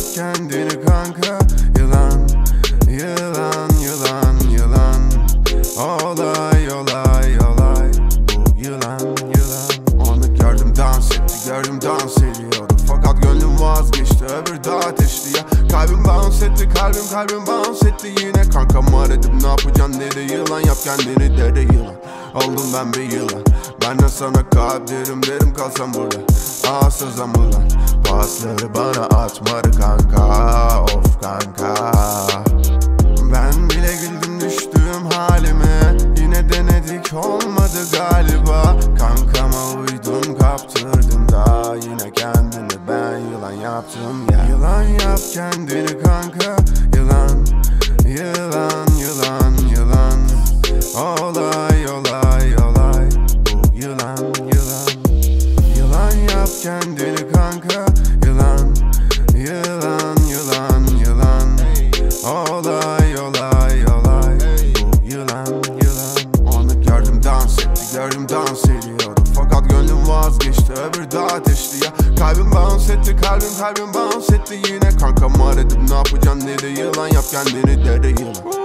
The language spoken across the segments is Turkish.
kendini kanka. Yılan, yılan, yılan, yılan. Olay, olay, olay. Bu yılan, yılan. Onu gördüm dans etti, gördüm dans ediyordu. Fakat gönlüm vazgeçti, öbür daha ateşli ya. Kalbim bounce etti, kalbim bounce etti yine. Kankam aradım, ne yapacaksın dedi. Yılan yap kendini dede yılan. Oldum ben bir yılan. Ben de sana kalp derim kalsam burada. Sızam ulan. Pasları bana atmadı kanka. Of kanka. Ben bile güldüm düştüğüm halime. Yine denedik olmadı galiba. Kankama uydum kaptırdım da. Yine kendini ben yılan yaptım ya. Yılan yap kendini kanka. Yılan, yılan, yılan, yılan. Olay, olay, olay. Bu yılan, yılan. Yılan yap kendini kanka. Yılan, yılan, yılan, yılan. Olay, olay, olay. Bu yılan, yılan. Onu gördüm dans etti, gördüm dans ediyordu. Fakat gönlüm vazgeçti, öbür daha ateşli ya. Kalbim bounce etti, kalbim bounce etti yine. Kankam aradım, ne yapacaksın dedi. Yılan yap kendini dede yılan.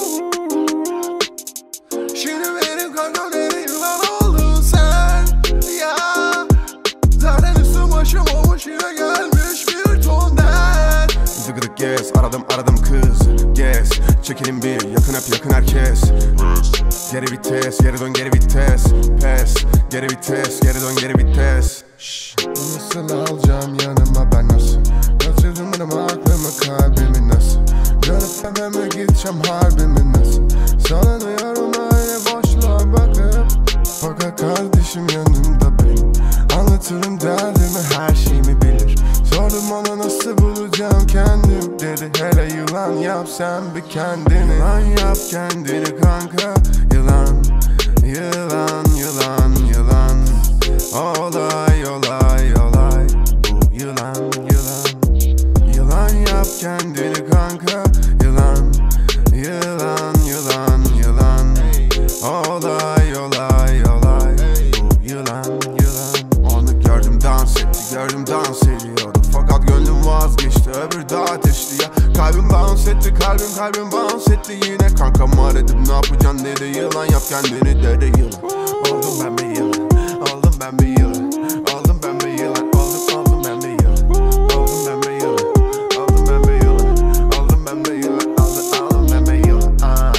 Şimdi benim kankam dedi, yılan oldun sen ya. Zaten üstüm başım olmuş, yine gelmiş bir ton dert. Zıgıdık gez, aradım kız. Gez, çekelim bir, yakın hep yakın herkes. Geri vites, geri dön geri vites. Pes, geri vites, geri dön geri vites. Nasıl alacağım yanıma ben nasıl? Kaçırdım benim aklımı kalbimi nasıl? Dönüp evime gideceğim harbimi nasıl? Sanıyorum öyle boşluğa bakıp. Fakat kardeşim yanımda benim. Anlatırım derdimi, her şeyimi bilir. Sordum ona nasıl bulacağım kendim dedi. Hele yılan yap sen bir kendini. Yılan yap kendini kanka. Yılan, yılan, yılan, yılan. Olay, olay, olay. Bu yılan, yılan. Yılan yap kendini kanka. Yılan, yılan, yılan, yılan. Olay, olay, olay. Bu yılan, yılan. Onu gördüm dans etti, gördüm dans ediyordu. Fakat gönlüm vazgeçti, öbür daha ateşli ya. Kalbim bounce etti, kalbim bounce etti yine. Kankam aradım, ne yapacaksın dedi. Yılan yap kendini dede yılan. Oldum ben bir yılan, oldum ben bir yılan. Oldum ben bir yılan, oldum ben bir yılan. Oldum ben bir yılan, oldum ben bir yılan. Oldum ben bir yılan, oldum ben bir yılan.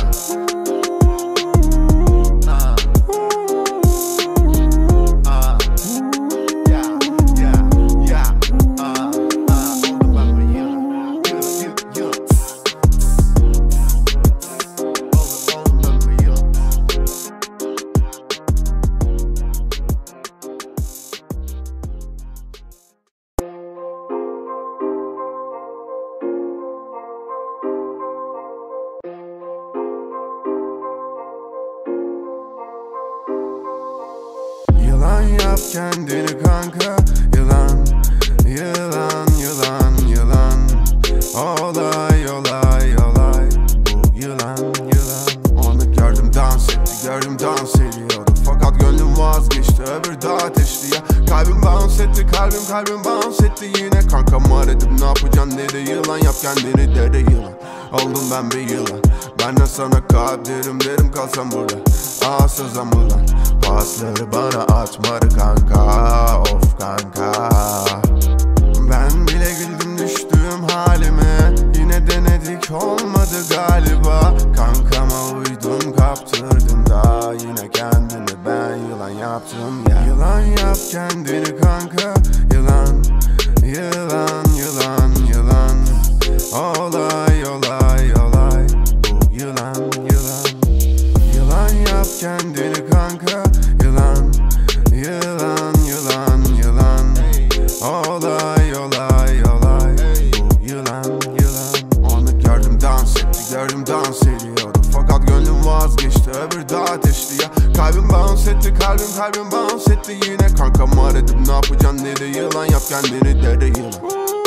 Yılan yap kendini kanka. Yılan, yılan, yılan, yılan. Olay, olay, olay. Bu yılan, yılan. Onu gördüm dans etti, gördüm dans ediyordu. Fakat gönlüm vazgeçti, öbür daha ateşli ya. Kalbim bounce etti, kalbim bounce etti yine. Kankam aradım, ne yapacaksın dedi. Yılan yap kendini dede yılan. Oldum ben bir yılan. Ben de sana kalp derim kalsam burada. Sızam ulan. Pasları bana atmadı kanka. Of kanka. Ben bile güldüm düştüğüm halime. Yine denedik olmadı galiba. Kankama uydum kaptırdım da. Yine kendini ben yılan yaptım ya. Yılan yap kendini kanka. Yılan, yılan, yılan, yılan. Olay, olay, olay. Bu yılan, yılan. Yılan yap kendini kanka. Yılan, yılan, yılan, yılan. Olay, olay, olay. Bu yılan, yılan. Onu gördüm dans etti, gördüm dans ediyordu. Fakat gönlüm vazgeçti, öbür daha ateşli ya. Kalbim bounce etti, kalbim bounce etti yine. Kankam aradım, ne yapacaksın dedi. Yılan yap kendini dede yılan.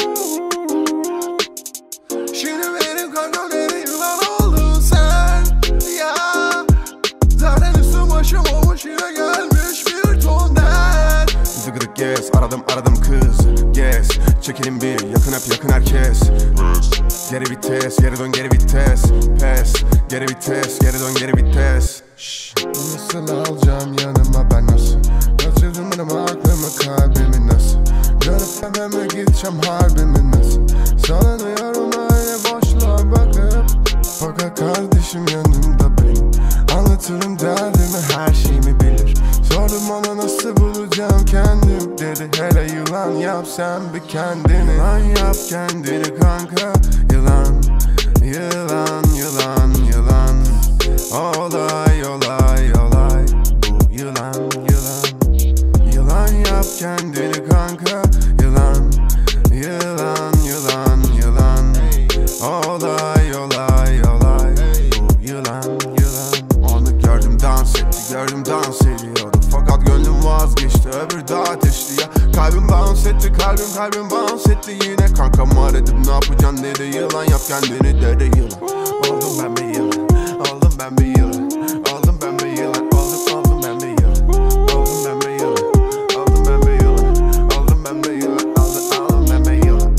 Şimdi benim kankam dedi, yılan oldun sen ya. Zaten üstüm başım olmuş, yine gelmiş bir ton dert. Zıgıdık gez, aradım kız. Gez, çekelim bir, yakın hep yakın herkes. Geri vites, geri dön geri vites. Pes, geri vites, geri dön geri vites. Nasıl alacağım yanıma ben nasıl? Kaçırdım benim aklımı kalbimi nasıl? Dönüp eve mi gideceğim harbimi nasıl? Sallanıyorum öyle boşluğa bakıp. Fakat kardeşim yanımda benim. Anlatırım derdimi, her şeyimi bilir. Sordum ona nasıl bulacağım kendim. Dedi hele yılan yap sen bir kendini. Yılan yap kendini kanka. Yılan, yılan, yılan, yılan. Olay, olay, olay. Bu yılan, yılan. Yılan yap kendini kanka. Yılan, yılan, yılan, yılan. Olay, olay, olay. Bu yılan, yılan. Onu gördüm dans etti, gördüm dans ediyordu. Fakat gönlüm vazgeçti, öbür daha ateşli ya. Kalbim bounce etti, kalbim bounce etti yine. Kankam aradım, ne yapacaksın dedi, yılan yap kendini dedi yılan. Oldum ben bir yılan, oldum ben bir yılan. Oldum ben bir yılan, oldum ben bir yılan. Oldum ben bir yılan, oldum ben bir yılan. Oldum ben bir yılan, oldum ben bir yılan.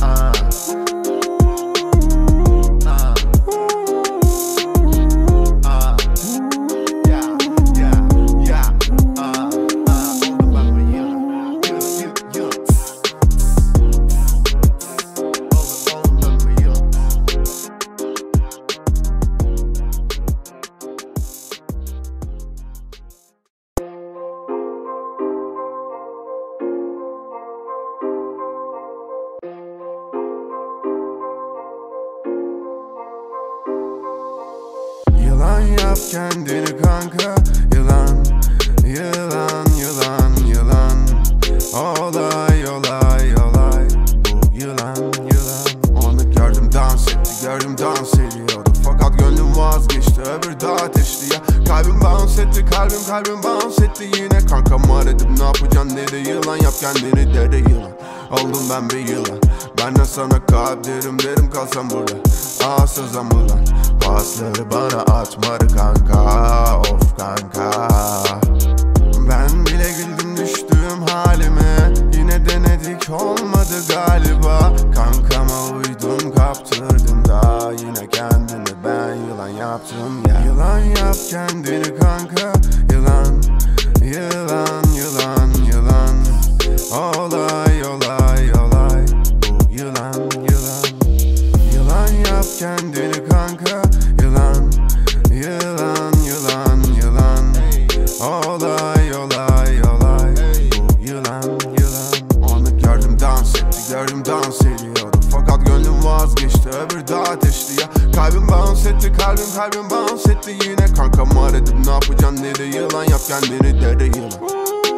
Yılan yap kendini kanka. Yılan, yılan, yılan, yılan. Olay, olay, olay. Bu yılan, yılan. Onu gördüm dans etti, gördüm dans ediyordu. Fakat gönlüm vazgeçti, öbür daha ateşli ya. Kalbim bounce etti, kalbim bounce etti yine. Kankam aradım, ne yapacaksın dedi, yılan yap kendini dedi yılan. Oldum ben bir yılan. Ben de sana kalp derim kalsam burada. Sızam ulan. Pasları bana atmadı kanka. Of kanka. Ben bile güldüm düştüğüm halime. Yine denedik olmadı galiba. Kankama uydum kaptırdım da. Yine kendimi ben yılan yaptım ya. Yılan yap kendini kanka. Yılan, yılan, yılan, yılan. Olay, olay, olay. Bu yılan, yılan. Yılan yap kendini kanka. Yılan, yılan, yılan, yılan. Olay, olay, olay. Bu yılan, yılan. Onu gördüm dans etti, gördüm dans ediyordu. Fakat gönlüm vazgeçti, öbür daha ateşli ya. Kalbim bounce etti, kalbim bounce etti yine. Kankam aradım, ne yapacaksın dedi, yılan yap kendini dedi yılan.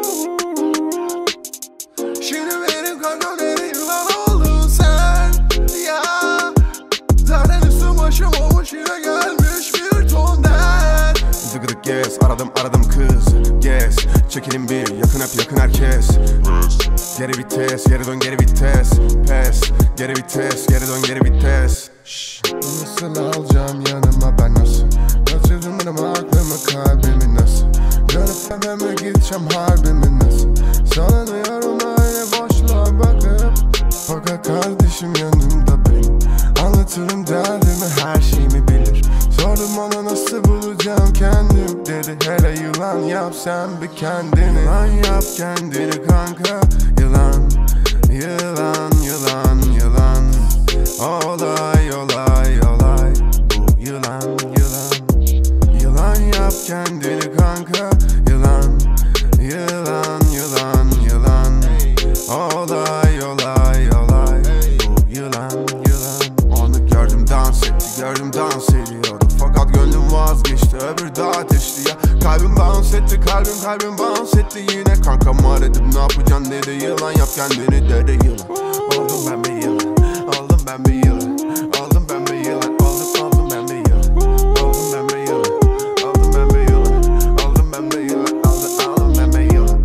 Şimdi benim kankam dedi, yılan oldun sen ya. Zaten üstüm başım olmuş, yine gelmiş bir ton dert. Dıgıdık gez, aradım kız. Gez, çekelim bir, yakın hep yakın herkes. Geri vites, geri dön geri vites. Pes, geri vites, geri dön geri vites. Nasıl alacağım yanıma ben nasıl? Kaçırdım benim aklımı kalbimi nasıl? Dönüp eve mi gideceğim harbimi nasıl? Sallanıyorum öyle boşluğa bakıp. Fakat kardeşim yanımda benim. Anlatırım derdimi, her şeyimi bilir. Sordum ona nasıl bulacağım kendim. Dedi hele yılan yap sen bir kendini. Yılan yap kendini kanka. Yılan, yılan, yılan, yılan. Olay, olay, olay. Bu yılan, yılan. Yılan yap kendini kanka. Yılan, yılan, yılan, yılan. Olay, olay, olay. Bu yılan, yılan. Onu gördüm dans etti, gördüm dans ediyordu. Fakat gönlüm vazgeçti, öbür daha ateşli ya. Kalbim bounce etti, kalbim bounce etti yine. Kankam aradım, ne yapacaksın dedi, yılan yap kendini dedi yılan. Oldum ben bir yılan, oldum ben bir yılan. Oldum ben bir yılan, oldum ben bir yılan. Oldum ben bir yılan, oldum ben bir yılan. Oldum ben bir yılan, oldum ben bir yılan.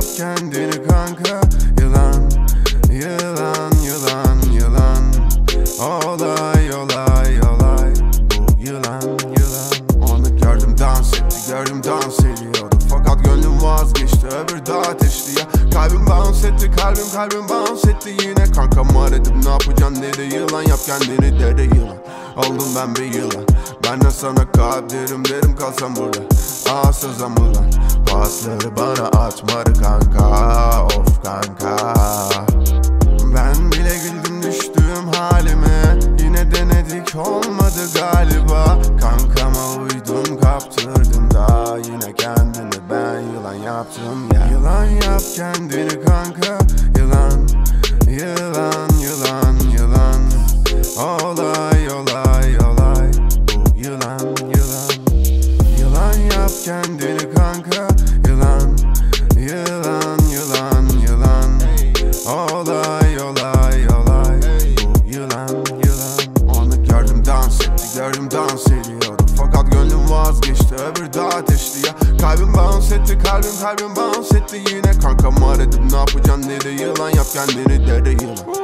kendini kanka. Yılan, yılan, yılan, yılan. Olay, olay, olay. Bu yılan, yılan. Onu gördüm dans etti, gördüm dans ediyordu. Fakat gönlüm vazgeçti, öbür daha ateşli ya. Kalbim bounce etti, kalbim bounce etti yine. Kankamı aradım, ne yapacaksın dedi. Yılan yap kendini dedi yılan. Oldum ben bir yılan. Ben de sana kalp derim kalsam burada. Sızam ulan. Pasları bana atmadı kanka. Of kanka. Ben bile güldüm düştüğüm halime. Yine denedik olmadı galiba. Kankama uydum kaptırdım da. Yine kendini ben yılan yaptım ya. Yılan yap kendini kanka. Yılan, yılan, yılan, yılan. Olay, olay, olay. Bu yılan, yılan. Yılan yap kendini kanka. Yılan, yılan, yılan, yılan. Olay, olay, olay. Bu yılan, yılan. Onu gördüm dans etti, gördüm dans ediyordu. Fakat gönlüm vazgeçti, öbür daha ateşli ya. Kalbim bounce etti, kalbim bounce etti yine. Kankamı aradım, ne yapacaksın dedi. Yılan yap kendini dedi yılan.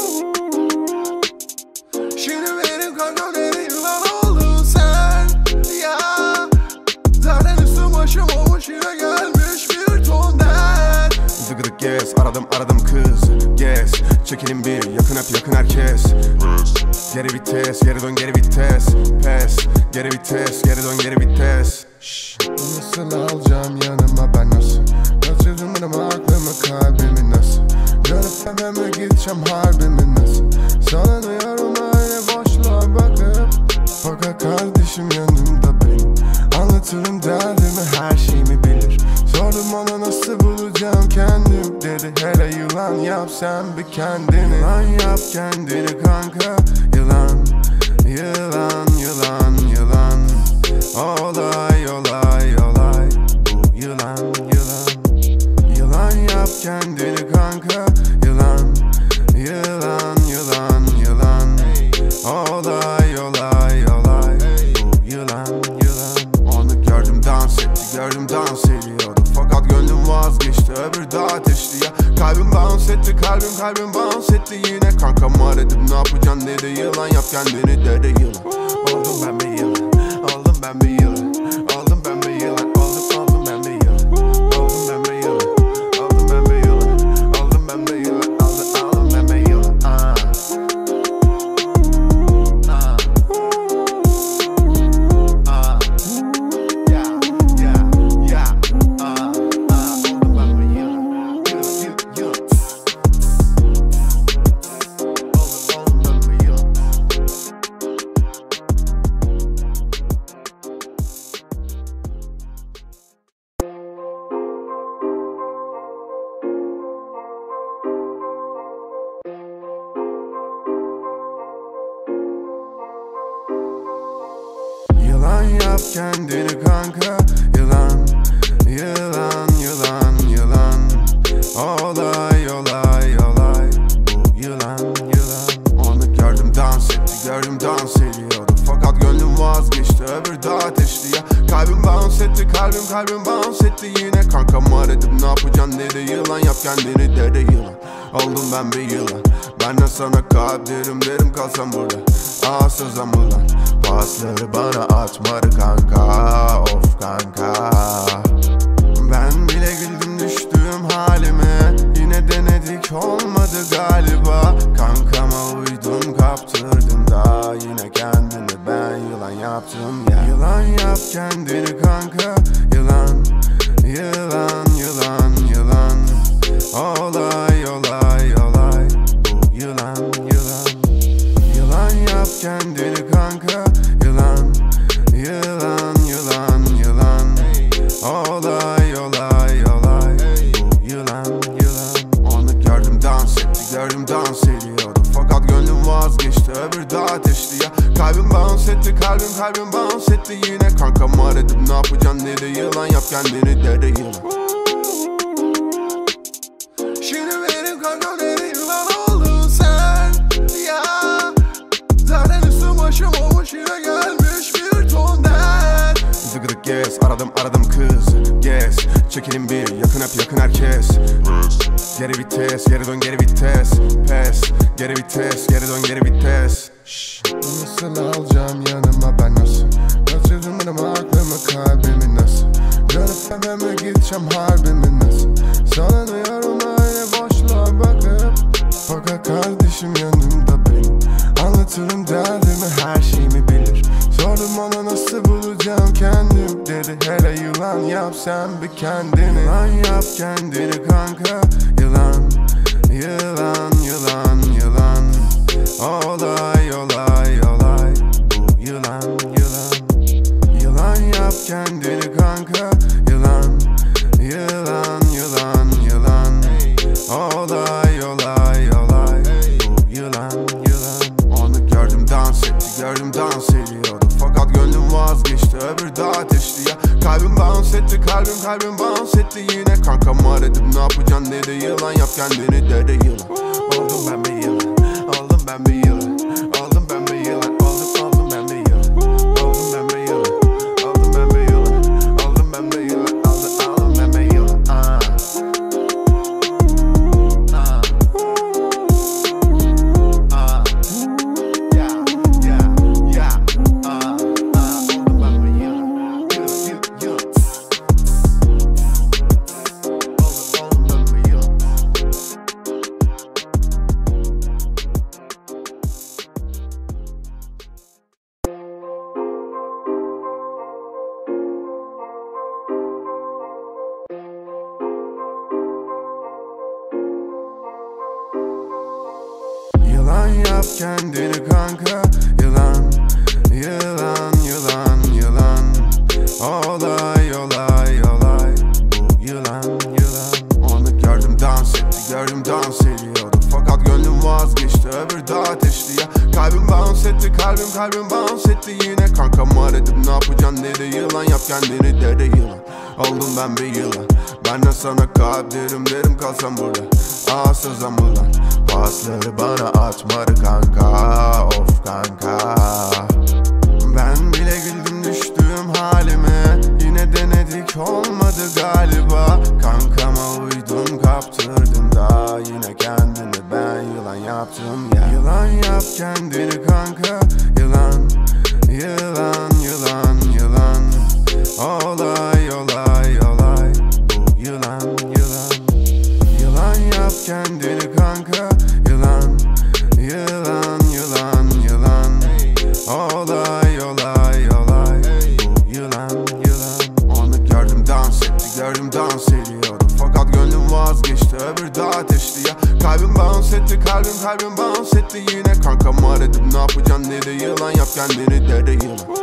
Şimdi benim kankam dedi yılan oldun sen ya. Zaten üstüm başım olmuş, yine gelmiş bir ton dert. Zıgıdık yes, aradım kız yes. Çekelim bir, yakın herkes. Geri vites, geri dön geri vites. Pes, geri vites, geri dön geri vites. Nasıl alacağım yanıma ben nasıl? Kaçırdım benim aklımı kalbimi nasıl? Görüp hemen gideceğim harbimi nasıl? Sanıyorum öyle boşluğa bakıp. Fakat kardeşim yanımda benim. Anlatırım derdimi, her şeyimi bilir. Sordum ona nasıl bulacağım kendim. Dedi hele yılan yap sen bir kendini. Yılan yap kendini kanka. Yılan, yılan, yılan, yılan. Olay, olay, olay. Bu yılan, yılan. Yılan yap kendini kanka. Yılan, yılan, yılan, yılan. Olay, olay, olay. Bu yılan, yılan. Onu gördüm dans etti, gördüm dans ediyordu. Fakat gönlüm vazgeçti, öbür daha ateşli ya. Kalbim bounce etti, kalbim bounce etti yine. Kankamı aradım, ne yapacaksın dedi. Yılan yap kendini dedi yılan. Oldum ben bir yılan, oldum ben bir yılan. Oldum ben bir yılan, oldum ben bir yılan. Oldum ben bir yılan, oldum ben bir yılan. Oldum ben bir yılan, oldum ben bir yılan. Yılan yap kendini kanka. Yılan, yılan, yılan, yılan. Olay, olay, olay. Bu yılan, yılan. Onu gördüm dans etti, gördüm dans ediyordu. Fakat gönlüm vazgeçti, öbür daha ateşli ya. Kalbim bounce etti, kalbim bounce etti yine. Kankamı aradım, ne yapacaksın dedi. Yılan yap kendini dedi yılan. Oldum ben bir yılan. Ben de sana kalp derim kalsam burada. Sızam ulan. Pasları bana atmadı kanka. Of kanka. Ben bile güldüm düştüğüm halime. Yine denedik olmadı galiba. Kankama uydum kaptırdım da. Yine kendini ben yılan yaptım ya. Yılan yap kendini kanka. Yılan, yılan, yılan, yılan. Olay, olay, olay. Bu yılan, yılan. Yılan yap kendini kanka. Yılan, yılan, yılan, yılan. Olay, olay, olay. Bu yılan, yılan. Onu gördüm dans etti, gördüm dans ediyordu. Fakat gönlüm vazgeçti, öbür daha ateşli ya. Kalbim bounce etti, kalbim bounce etti yine. Kankamı aradım, ne yapacaksın dedi. Yılan yap kendini dedi yılan. Şimdi benim kankam dedi yılan oldun sen ya. Zaten üstüm başım olmuş, yine gelmiş bir ton dert. Zıgıdık yes, aradım kız yes. çekelim bir, yakın hep yakın herkes. Geri vites, geri dön geri vites. Pes, geri vites, geri dön geri vites. Nasıl alacağım yanıma ben nasıl? Kaçırdım benim aklımı kalbimi nasıl? Dönüp eve mi gideceğim harbimi nasıl? Sallanıyorum öyle boşluğa bakıp. Fakat kardeşim yanımda benim. Anlatırım derdimi, her şeyimi bilir. Sordum ona nasıl bulacağım kendim, dedi hele yılan yap sen bir kendini. Yılan yap kendini kanka. Yılan, yılan, yılan, yılan. Olay, olay, olay. Bu yılan, yılan. Yılan yap kendini kanka. Yılan, yılan, yılan, yılan. Olay, olay, olay. Bu yılan, yılan. Onu gördüm dans etti, gördüm dans ediyordu. Fakat gönlüm vazgeçti, öbür daha ateşli ya. Kalbim bounce etti, kalbim bounce etti yine. Kankamı aradım, ne yapacaksın dedi, yılan yap kendini dedi yılan. Oldum ben bir yılan, oldum ben bir yılan. Oldum ben bir yılan, oldum ben bir yılan. Oldum ben bir yılan, oldum ben bir yılan. Oldum ben bir yılan, oldum ben bir yılan. Yılan yap kendini kanka. Yılan, yılan, yılan, yılan. Olay, olay, olay. Bu yılan, yılan. Onu gördüm dans etti, gördüm dans ediyordu. Fakat gönlüm vazgeçti, öbür daha ateşli ya. Kalbim bounce etti, kalbim bounce etti yine. Kankamı aradım, ne yapacaksın dedi, yılan yap kendini dedi yılan. Oldum ben bir yılan. Ben de sana kalp derim kalsam burada. Sızam ulan. Pasları bana atmadı kanka. Of kanka. Ben bile güldüm düştüğüm halime. Yine denedik olmadı galiba. Kankama uydum kaptırdım da. Yine kendimi ben yılan yaptım ya. Yılan yap kendini kanka. Yılan, yılan, yılan, yılan. Olay, olay, olay. Bu yılan, yılan. Yılan yap kendini kanka. Yılan, yılan, yılan, yılan. Olay, olay, olay. Bu yılan, yılan. Onu gördüm dans etti, gördüm dans ediyordu. Fakat gönlüm vazgeçti, öbür daha ateşli ya. Kalbim bounce etti, kalbim bounce etti yine. Kankamı aradım, ne yapacaksın dedi, yılan yap kendini dedi yılan.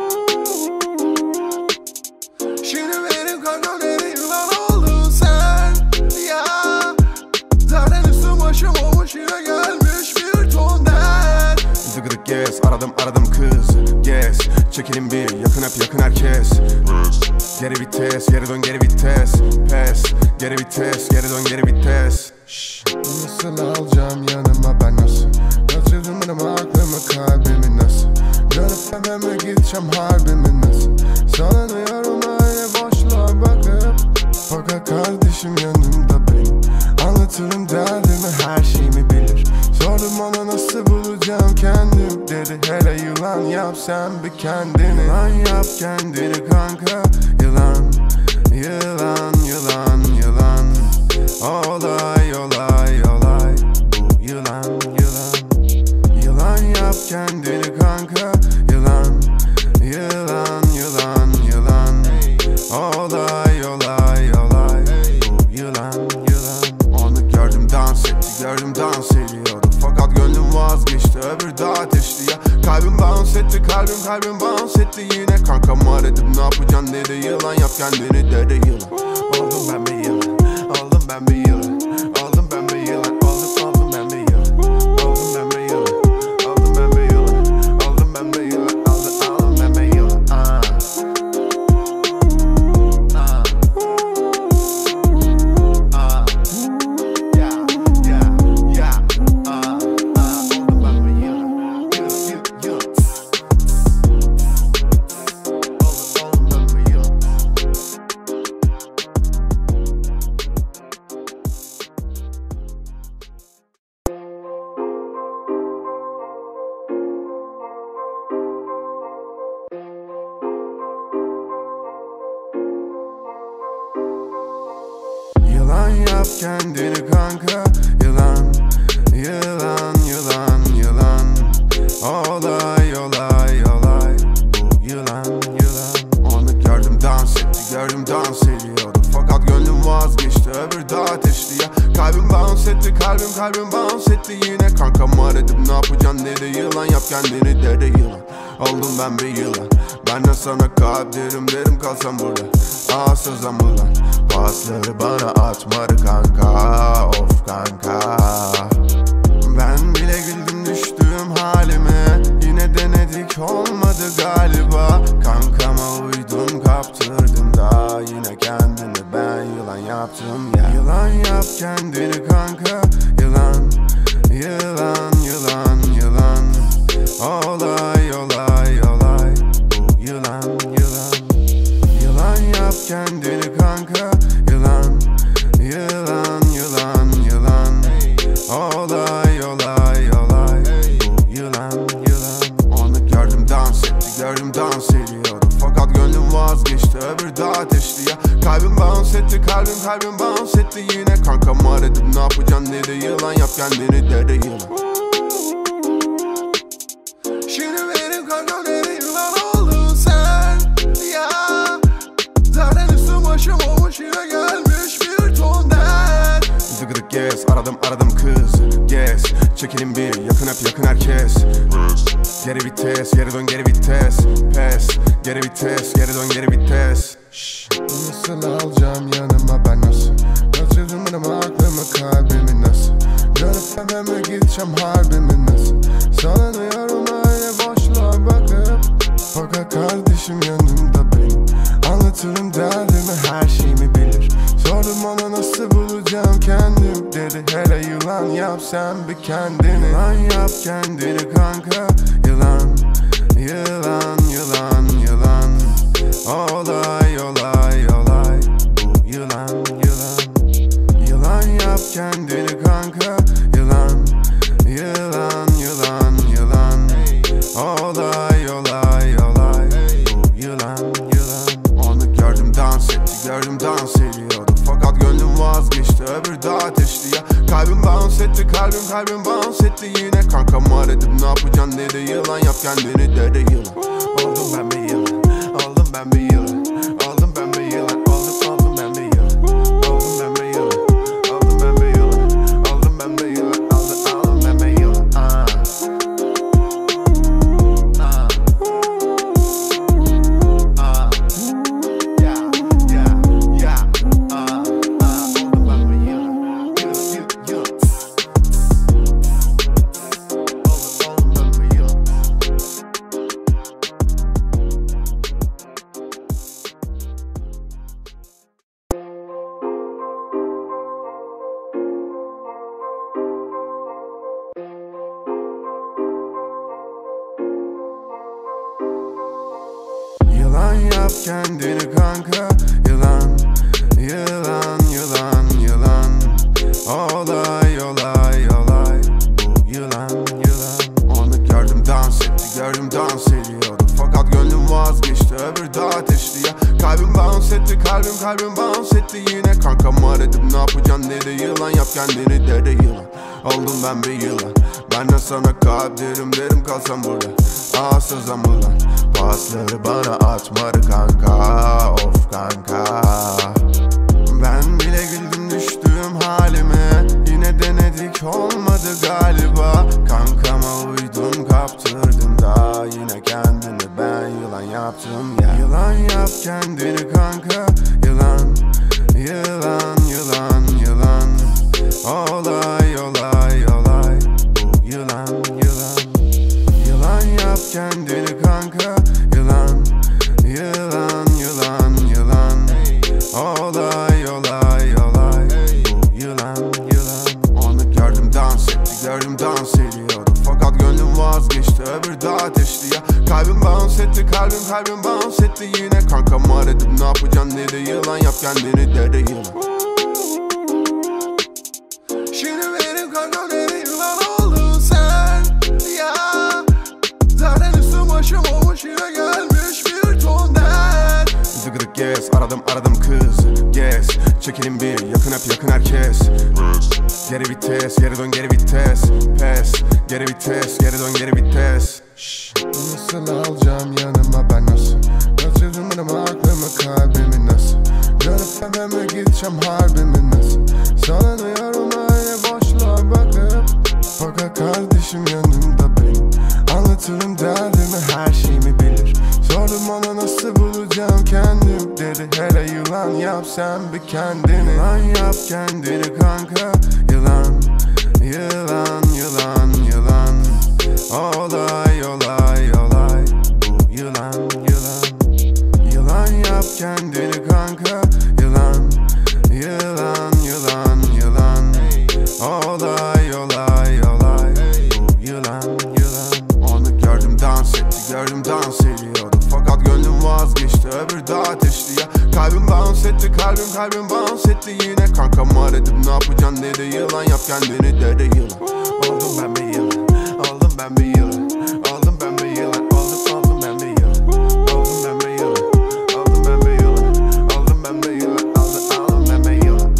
Şimdi benim kankam dedi, yılan oldun sen ya. Zaten üstüm başım olmuş, yine gelmiş bir ton dert. Dıgıdık gez, aradım kız. Gez, çekelim bir, yakın hep yakın herkes. Geri vites, geri dön geri vites. Pes, geri vites, geri dön geri vites. Nasıl alacağım yanıma ben nasıl? Kaçırdım benim aklımı kalbimi nasıl? Dönüp eve mi gideceğim harbimi nasıl? Sallanıyorum öyle boşluğa bakıp. Fakat kardeşim yanımda benim. Anlatırım derdimi, her şeyimi bilir. Sordum ona nasıl bulacağım kendim, dedi hele yılan yap sen bir kendini. Yılan yap kendini kanka. Yılan, yılan, yılan, yılan. Olay, olay, olay. Bu yılan, yılan. Yılan yap kendini kanka. Yılan, yılan, yılan, yılan. Olay, olay, olay. Bu yılan, yılan. Onu gördüm dans etti, gördüm dans ediyordu. Fakat gönlüm vazgeçti, öbür daha ateşli ya. Kalbim bounce etti, kalbim bounce etti yine. Kankamı aradım, ne yapacaksın dedi, yılan yap kendini dedi yılan. Oldum ben bir yılan, oldum ben bir yılan. Oldum ben bir yılan, oldum ben bir yılan. Oldum ben bir yılan, oldum ben bir yılan. Oldum ben bir yılan, oldum ben bir yılan. kendini kanka. Yılan, yılan, yılan, yılan. Olay, olay, olay. Bu yılan, yılan. Onu gördüm dans etti, gördüm dans ediyordu. Fakat gönlüm vazgeçti, öbür daha ateşli ya. Kalbim bounce etti, kalbim bounce etti yine. Kankam aradım, ne yapacaksın dedi. Yılan yap kendini dedi yılan. Oldum ben bir yılan. Ben de sana kalp derim kalsam burada. Sözüm ulan. Pasları bana atmadı kanka. Of kanka. Ben bile güldüm düştüğüm halime. Yine denedik olmadı galiba. Kankama uydum kaptırdım da. Yine kendini ben yılan yaptım ya. Yılan yap kendini kanka. Yılan, yılan, yılan, yılan. Olay, olay, olay. Bu yılan, yılan. Yılan yap kendini kanka. Yılan, yılan, yılan, yılan. Olay, olay, olay. Bu yılan, yılan. Onu gördüm dans etti, gördüm dans ediyordu. Fakat gönlüm vazgeçti, öbür daha ateşli ya. Kalbim bounce etti, kalbim bounce etti yine. Kankam aradım, ne yapacaksın dedi. Yılan yap kendini dedi yılan. Şimdi benim kankam dedi yılan oldun sen ya. Zaten üstüm başım olmuş, yine gelmiş bir ton dert. Zıgıdık gez, aradım kız gez. Çekilin bir, yakın hep yakın herkes. Geri vites, geri dön geri vites. Pes, geri vites, geri dön geri vites. Nasıl alacağım yanıma ben nasıl? Kaçırdım benim aklımı kalbimi nasıl? Dönüp eve mi gideceğim harbimi nasıl? Salınıyorum öyle boşluğa bakıp. Fakat kardeşim yanımda benim. Anlatırım derdimi, her şeyimi bilir. Sordum ona nasıl bulacağım kendim dedi. Hele yılan yap sen bir kendini. Yılan yap kendini kanka. Yılan, yılan, yılan, yılan. Olay, olay, olay. Bu yılan, yılan. Yılan yap kendini kanka. Yılan, yılan, yılan, yılan. Olay, olay, olay. Bu yılan, yılan. Onu gördüm dans etti, gördüm dans ediyordu. Fakat gönlüm vazgeçti, öbür daha ateşli ya. Kalbim bounce etti, kalbim bounce etti yine. Kankam aradım, ne yapacaksın dedi. Yılan yap kendini dedi yılan. Oldum ben bir yılan, oldum ben bir yılan. Oldum ben bir yılan, oldum ben bir yılan. Oldum ben bir yılan, oldum ben bir yılan. Oldum ben bir yılan, oldum ben bir yılan. Yılan yap kendini kanka. Yılan, yılan, yılan, yılan. Olay, olay, olay. Bu yılan, yılan. Onu gördüm dans etti, gördüm dans ediyordu. Fakat gönlüm vazgeçti, öbür daha ateşli ya. Kalbim bounce etti, kalbim bounce etti yine. Kankam aradım, ne yapacaksın dedi. Yılan yap kendini dedi yılan. Oldum ben bir yılan. Ben de sana kalp derim kalsam burada. Sözüm ulan. Pasları bana atmadı kanka. Of kanka. Ben bile güldüm düştüğüm halime. Yine denedik olmadı galiba. Kankama uydum kaptırdım da. Yine kendini ben yılan yaptım ya. Yılan yap kendini kanka. Yılan, yılan, yılan, yılan. Olay, olay, olay. Bu yılan, yılan. Yılan yap kendini kanka. Yılan, yılan, yılan, yılan. Olay, olay, olay. Bu yılan, yılan. Onu gördüm dans etti, gördüm dans ediyordu. Fakat gönlüm vazgeçti, öbür daha ateşli ya. Kalbim bounce etti, kalbim bounce etti yine. Kankam aradım, ne yapacaksın dedi. Yılan yap kendini dedi yılan. Şimdi benim kankam dedi yılan oldun sen ya. Zaten üstüm başım olmuş, yine gelmiş bir ton dert. Zıgıdık gez, aradım kız gez. çekelim bir, yakın hep yakın herkes. Geri vites, geri dön geri vites. Pes, geri vites, geri dön geri vites. Nasıl alacağım yanıma ben nasıl? Kaçırdım benim aklımı kalbimi nasıl? Dönüp evime gideceğim harbimi nasıl? Sallanıyorum öyle boşluğa bakıp. Fakat kardeşim yanımda benim. Anlatırım derdimi, her şeyimi bilir. Sordum ona nasıl bulacağım kendim. Dedi hele yılan yap sen bir kendini. Yılan yap kendini kanka. Yılan, yılan, yılan, yılan. Olay, olay, olay. Bu yılan, yılan. Yılan yap kendini kanka. Yılan, yılan, yılan, yılan. Olay, olay, olay. Bu yılan, yılan. Onu gördüm dans etti, gördüm dans ediyordu. Fakat gönlüm vazgeçti, öbür daha ateşli ya. Kalbim bounce etti, kalbim bounce etti yine. Kankam aradım ne yapacaksın dedi, yılan yap kendini dedi yılan. Oldum ben bir yılan, oldum ben bir yılan. Oldum ben bir yılan, oldum ben bir yılan. Oldum ben bir yılan, oldum ben bir yılan. Oldum ben bir yılan, oldum ben bir yılan.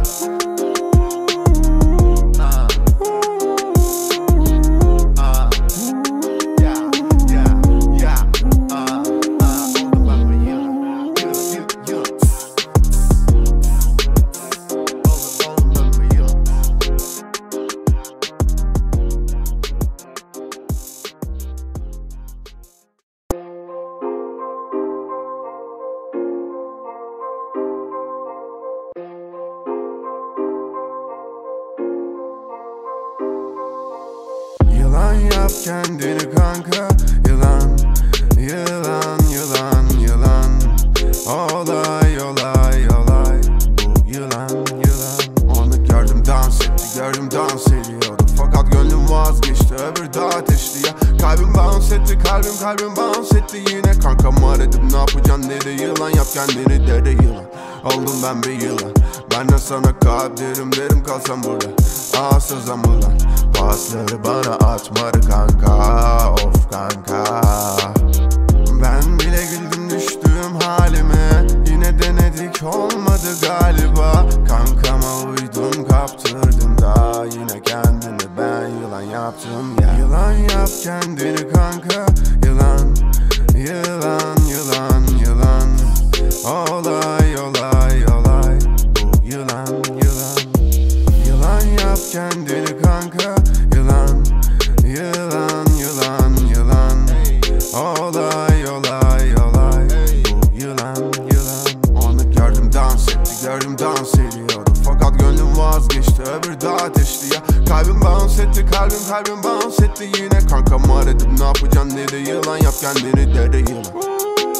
Yılan yap kendini kanka. Yılan, yılan, yılan, yılan. Olay, olay, olay. Bu yılan, yılan. Onu gördüm dans etti, gördüm dans ediyordu. Fakat gönlüm vazgeçti, öbür daha ateşli ya. Kalbim bounce etti, kalbim bounce etti yine. Kankam aradım ne yapacaksın dedi, yılan yap kendini dedi yılan. Oldum ben bir yılan. Ben de sana kalp derim kalsam burada. Sızam ulan. Pasları bana atmadı kanka. Of kanka. Ben bile güldüm düştüğüm halime. Yine denedik olmadı galiba. Kankama uydum kaptırdım da. Yine kendimi ben yılan yaptım ya. Yılan yap kendini kanka. Yılan, yılan, yılan, yılan. Olay, olay, olay. Bu yılan, yılan. Yılan yap kendini kanka. Yılan, yılan, yılan, yılan. Olay, olay, olay. Bu yılan, yılan. Onu gördüm dans etti, gördüm dans ediyordu. Fakat gönlüm vazgeçti, öbür daha ateşli ya. Kalbim bounce etti, kalbim bounce etti yine. Kankam aradım ne yapacaksın dedi, yılan yap kendini dedi yılan.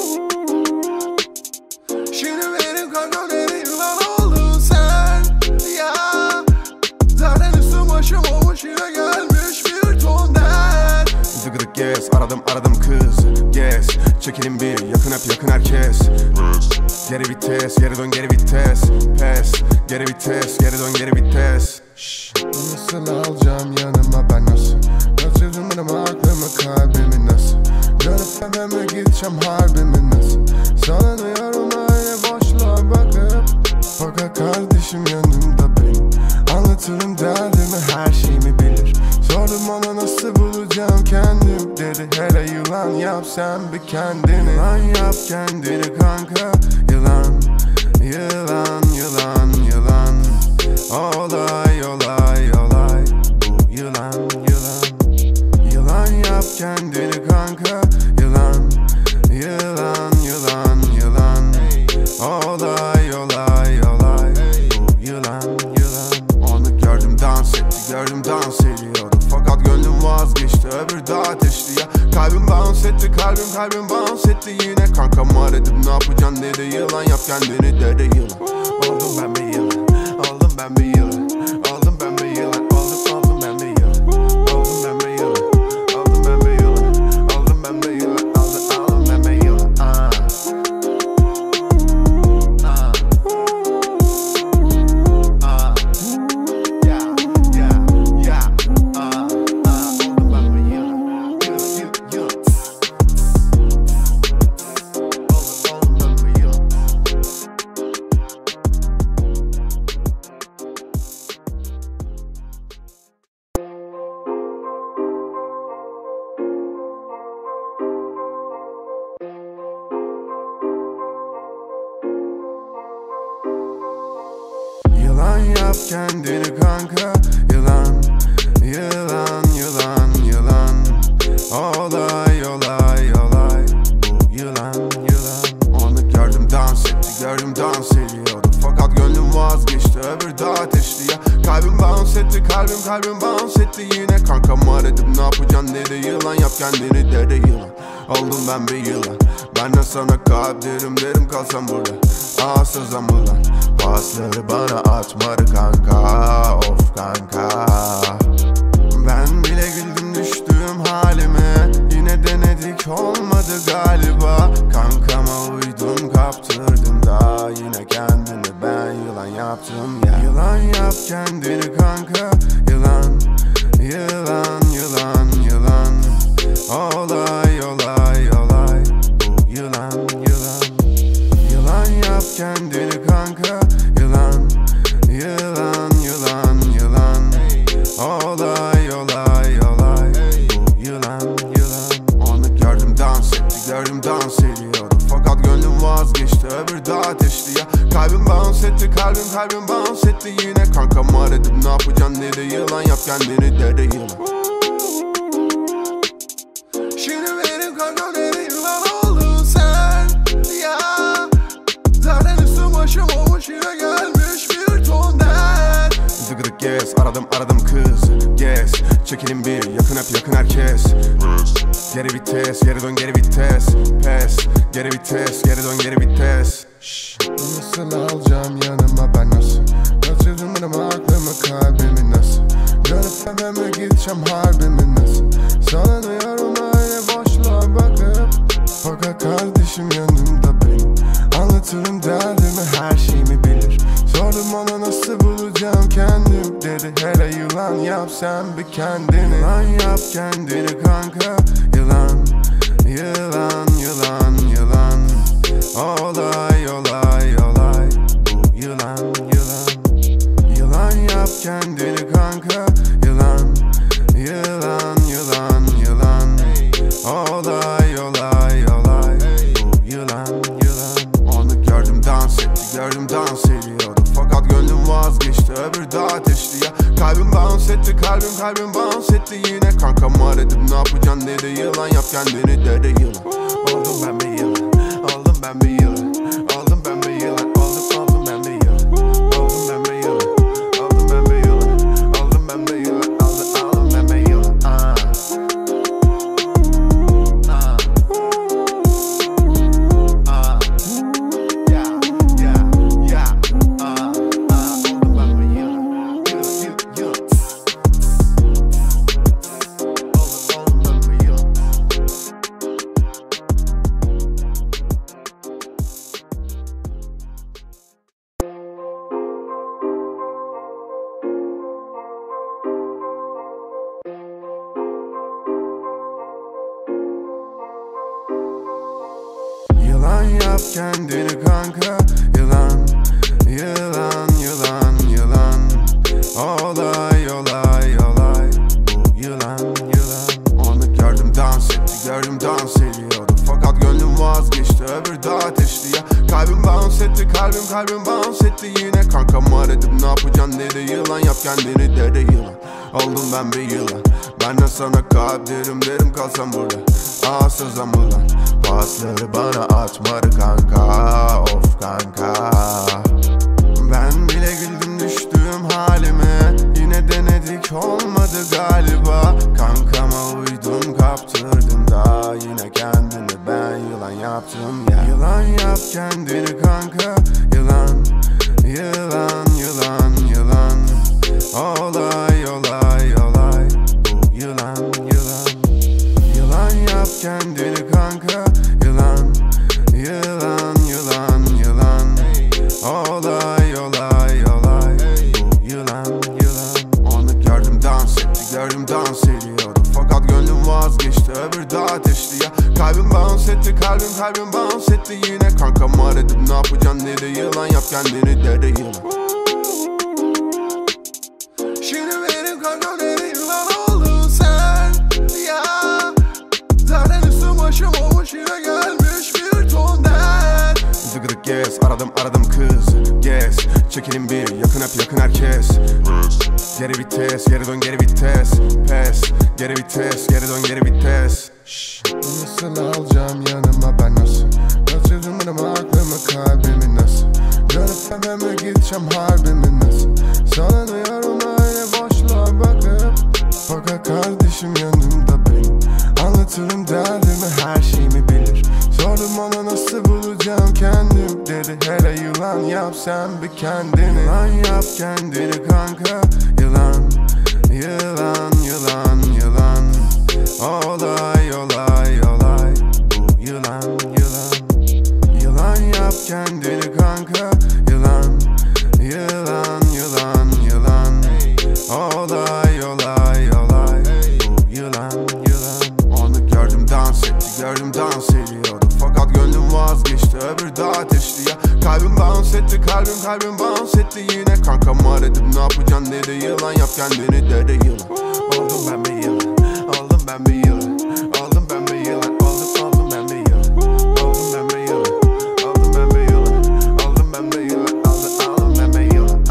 Şimdi benim kankam dedi, yılan oldun sen ya. Zaten üstüm başım olmuş, yine gelmiş bir ton dert. Zıgıdık gez, aradım kız. Gez, çekelim bir, yakın hep yakın herkes. Geri vites, geri dön geri vites. Pes, geri vites, geri dön geri vites. Nasıl alacağım yanıma ben nasıl? Kaçırdım benim aklımı kalbimi nasıl? Dönüp evime gideceğim harbimi nasıl? Sallanıyorum öyle boşluğa bakıp. Fakat kardeşim yanımda benim. Anlatırım derdimi, her şeyimi bilir. Sordum ona nasıl bulacağım kendim. Dedi hele yılan yap sen bir kendini. Yılan yap kendini kanka. Yılan, yılan, yılan, yılan. Olay, olay, olay. Bu yılan, yılan. Yılan yap kendini kanka. Yılan, yılan, yılan, yılan. Olay, olay, olay. Bu yılan, yılan. Onu gördüm dans etti, gördüm dans ediyordu. Fakat gönlüm vazgeçti, öbür daha ateşli ya. Kalbim bounce etti, kalbim bounce etti yine. Kankam aradım ne yapacaksın dedi, yılan yap kendini dedi yılan. Oldum ben bir yılan, oldum ben bir yılan. Oldum ben bir yılan, oldum ben bir yılan. Oldum ben bir yılan, oldum ben bir yılan. Oldum ben bir yılan, oldum ben bir yılan. yap kendini kanka. Yılan, yılan, yılan, yılan. Olay, olay, olay. Bu yılan, yılan. Onu gördüm dans etti, gördüm dans ediyordu. Fakat gönlüm vazgeçti, öbür daha ateşli ya. Kalbim bounce etti, kalbim bounce etti yine. Kankamı aradım, ne yapacaksın dedi. Yılan yap kendini dedi yılan. Oldum ben bir yılan. Ben de sana kalp derim kalsam burada. Sızam ulan. Pasları bana atmadı kanka. Of kanka. Ben bile güldüm düştüğüm halime. Yine denedik olmadı galiba. Kankama uydum kaptırdım da. Yine kendini ben yılan yaptım ya. Yılan yap kendini kanka. Yılan, yılan, yılan, yılan. Olay, olay, olay. Bu yılan, yılan. Yılan yap kendini kanka. Yılan, yılan, yılan, yılan. Olay, olay, olay. Bu yılan, yılan. Onu gördüm dans etti, gördüm dans ediyordu. Fakat gönlüm vazgeçti, öbür daha ateşli ya. Kalbim bounce etti, kalbim bounce etti yine. Kankamı aradım, ne yapacaksın dedi. Yılan yap kendini dedi yılan. Şimdi benim kankam dedi yılan oldun sen ya. Zaten üstüm başım olmuş, yine gelmiş bir ton dert. Zıgıdık yes, aradım kız. Yes, çekilin bir, yakın herkes. Geri vites, geri dön geri vites. Pes, geri vites, geri dön geri vites. Nasıl alacağım yanıma ben nasıl? Kaçırdım benim aklımı kalbimi nasıl? Görüp hemen gideceğim harbimi nasıl? Sana diyorum öyle boşluğa bakıp. Fakat kardeşim yanımda benim. Anlatırım derdimi, her şeyimi bilir. Sordum ona nasıl bulacağım kendim. Dedi hele yılan yap sen bir kendini. Yılan yap kendini kanka. Yılan, yılan, yılan, yılan. Olay, olay, olay. Bu yılan, yılan. Yılan yap kendini kanka. Yılan, yılan, yılan, yılan. Olay, olay, olay. Bu yılan, yılan. Onu gördüm dans etti, gördüm dans ediyordu. Fakat gönlüm vazgeçti, öbür daha ateşli ya. Kalbim bounce etti, kalbim bounce etti yine. Kankamı aradım, ne yapacaksın dedi. Yılan yap kendini dedi yılan. Oldum ben bir yılan, oldum ben bir yılan. Oldum ben bir yılan, oldum ben bir yılan. Oldum ben bir yılan, oldum ben bir yılan. Oldum ben bir yılan, oldum ben bir yılan. Yılan yap kendini kanka. Yılan, yılan, yılan, yılan. Olay, olay, olay. Bu yılan, yılan. Onu gördüm dans etti, gördüm dans ediyordu. Fakat gönlüm vazgeçti, öbür daha ateşli ya. Kalbim bounce etti, kalbim bounce etti yine. Kankamı aradım, ne yapacaksın dedi. Yılan yap kendini dedi yılan. Oldum ben bir yılan. Ben de sana kalp derim kalsam burada. Sızam ulan. Pasları bana atmadı kanka. Of kanka. Ben bile güldüm düştüğüm halime. Yine denedik olmadı galiba. Kankama uydum kaptırdım da. Yine kendini ben yılan yaptım ya. Yılan yap kendini kanka. Yılan, yılan, yılan, yılan. Olay, olay, olay. Bu yılan, yılan. Yılan yap kendini kanka. Yılan, yılan, yılan, yılan. Olay, olay, olay. Bu yılan, yılan. Onu gördüm dans etti, gördüm dans ediyordu. Fakat gönlüm vazgeçti, öbür daha ateşli ya. Kalbim bounce etti, kalbim bounce etti yine. Kankamı aradım, ne yapacaksın dedi. Yılan yap kendini dedi yılan. Şimdi benim kankam dedi yılan oldun sen ya. Zaten üstüm başım olmuş, yine gelmiş bir ton dert. Zıgıdık yes, aradım kız. Yes, çekelim bir, yakın hep yakın herkes. Geri vites, geri dön geri vites. Pes, geri vites, geri dön geri vites. Nasıl alacağım yanıma ben nasıl? Kaçırdım benim aklımı kalbimi nasıl? Dönüp eve mi gideceğim harbimi nasıl? Sallanıyorum öyle boşluğa bakıp. Fakat kardeşim yanımda benim. Anlatırım derdimi, her şeyimi bilir. Sordum ona nasıl bulacağım kendim. Dedi hele yılan yap sen bir kendini. Yılan yap kendini kanka. Yılan, yılan, yılan, yılan. Olay, olay, olay. Bu yılan, yılan. Yılan yap kendini kanka. Yılan, yılan, yılan, yılan. Olay, olay, olay. Bu yılan, yılan. Onu gördüm dans etti, gördüm dans ediyordu. Fakat gönlüm vazgeçti, öbür de ateşli ya. Kalbim bounce etti, kalbim bounce etti yine. Kankam aradım ne yapacaksın dedi, yılan yap kendini dedi yılan. Oldum ben bir yılan, oldum ben bir yılan. Oldum ben bir yılan, oldum ben bir yılan. Oldum ben bir yılan, oldum ben bir yılan. Oldum ben bir yılan, oldum ben bir yılan.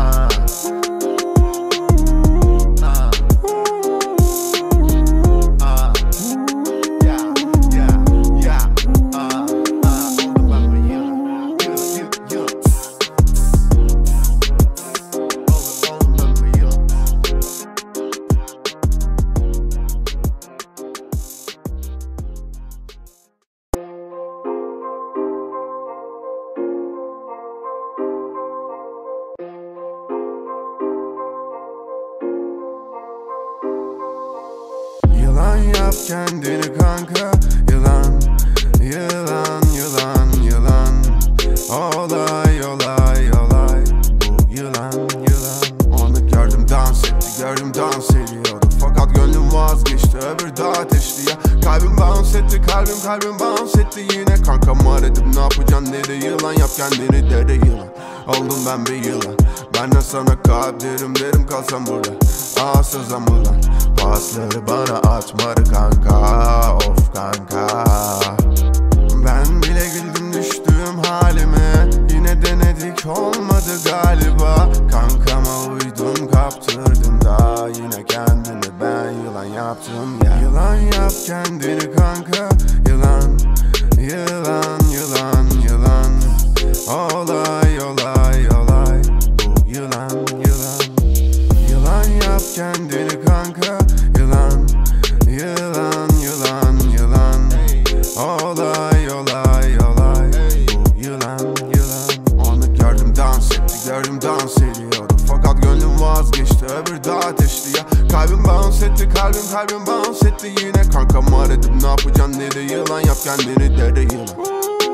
Yılan yap kendini kanka. Yılan, yılan, yılan, yılan. Olay, olay, olay. Bu yılan, yılan. Onu gördüm dans etti, gördüm dans ediyordu. Fakat gönlüm vazgeçti, öbür de ateşli ya. Kalbim bounce etti, kalbim bounce etti yine. Kankam aradım ne yapacaksın dedi, yılan yap kendini dedi yılan. Oldum ben bir yılan. Ben de sana kalp derim kalsam burada. Sızam ulan. Pasları bana atmadı kanka. Of kanka. Ben bile güldüm düştüğüm halime. Yine denedik olmadı galiba. Kankama uydum kaptırdım da. Yine kendini ben yılan yaptım ya. Yılan yap kendini kanka. Yılan, yılan, yılan, yılan. Olay, olay, olay. Bu yılan, yılan. Yılan yap kendini kanka. Yılan, yılan, yılan, yılan. Olay, olay, olay. Bu yılan, yılan. Onu gördüm dans etti, gördüm dans ediyordu. Fakat gönlüm vazgeçti, öbür de ateşli ya. Kalbim bounce etti, kalbim bounce etti yine. Kankam aradım ne yapacaksın dedi, yılan yap kendini dedi yılan.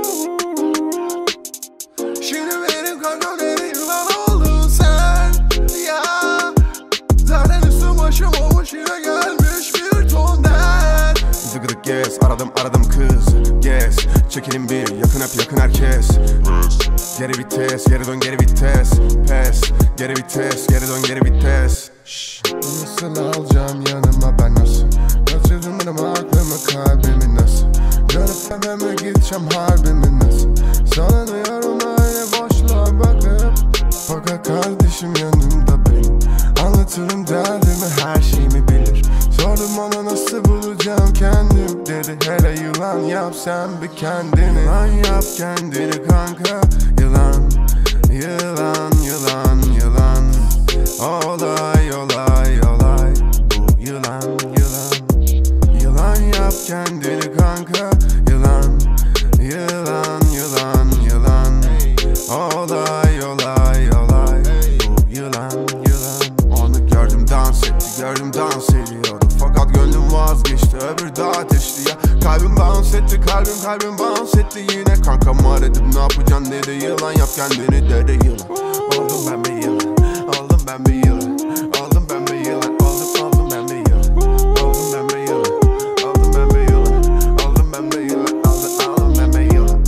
Şimdi benim kankam dedi yılan oldun sen ya. Zaten üstüm başım olmuş yine gelmiş bir ton dert. Zıgıdık gez, aradım kız. Gez, çekelim bir, yakın hep yakın herkes. Geri vites, geri dön geri vites. Pes, geri vites, geri dön geri vites. Nasıl alacağım yanıma ben nasıl? Kaçırdım benim aklımı kalbimi nasıl? Dönüp eve mi gideceğim harbimi nasıl? Sallanıyorum öyle boşluğa bakıp. Fakat kardeşim yanımda benim. Anlatırım derdimi, her şeyimi bilir. Sordum ona nasıl bulacağım kendim. Dedi hele yılan yap sen bir kendini. Yılan yap kendini kanka. Yılan, yılan, yılan, yılan. Olay, olay, olay. Bu yılan, yılan. Yılan yap kendini kanka. Yılan, yılan, yılan, yılan. Olay, olay, olay. Bu yılan, yılan. Onu gördüm dans etti, gördüm dans ediyordu. Fakat gönlüm vazgeçti, öbür de ateşli ya. Kalbim bounce etti, kalbim bounce etti yine. Kankam aradım ne yapacaksın dedi, yılan yap kendini dedi yılan. Oldum ben bir yılan, oldum ben bir yılan. Oldum ben bir yılan, oldum ben bir yılan. Oldum ben bir yılan, oldum ben bir yılan. Oldum ben bir yılan, oldum ben bir yılan.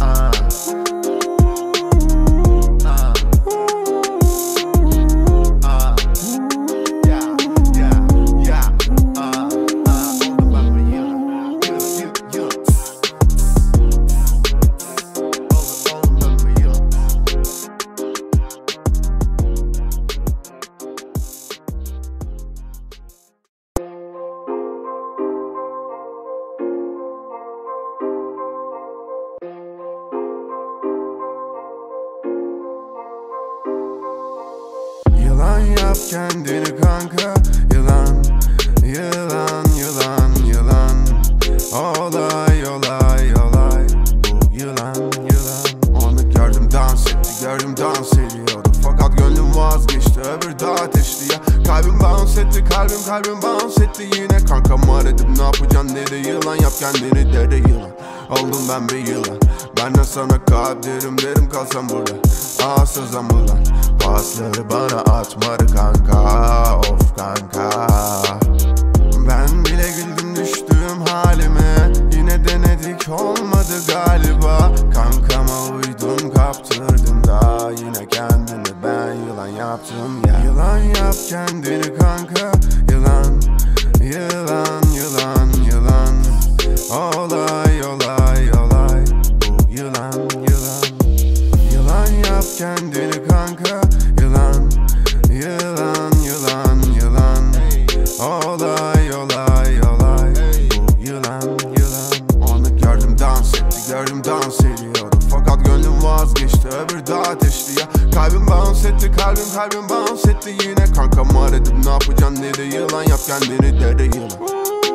kendini kanka. Yılan, yılan, yılan, yılan. Olay, olay, olay. Bu yılan, yılan. Onu gördüm dans etti, gördüm dans ediyordu. Fakat gönlüm vazgeçti, öbür daha ateşli ya. Kalbim bounce etti, kalbim bounce etti yine. Kankam aradım, ne yapacaksın dedi. Yılan yap kendini dedi yılan. Oldum ben bir yılan. Ben de sana kalp derim kalsam burada. Sızam ulan. Pasları bana atmadı kanka. Of kanka. Ben bile güldüm düştüğüm halime. Yine denedik olmadı galiba. Kankama uydum kaptırdım da. Yine kendini ben yılan yaptım ya. Yılan yap kendini kanka. Yılan, yılan, yılan, yılan. Olay, olay, olay. Bu yılan, yılan. Yılan yap kendini kanka. Yılan, yılan, yılan, yılan. Olay, olay, olay. Bu yılan, yılan. Onu gördüm dans etti, gördüm dans ediyordu. Fakat gönlüm vazgeçti, öbür daha ateşli ya. Kalbim bounce etti, kalbim bounce etti yine. Kankam aradım, ne yapacaksın dedi. Yılan yap kendini dedi yılan.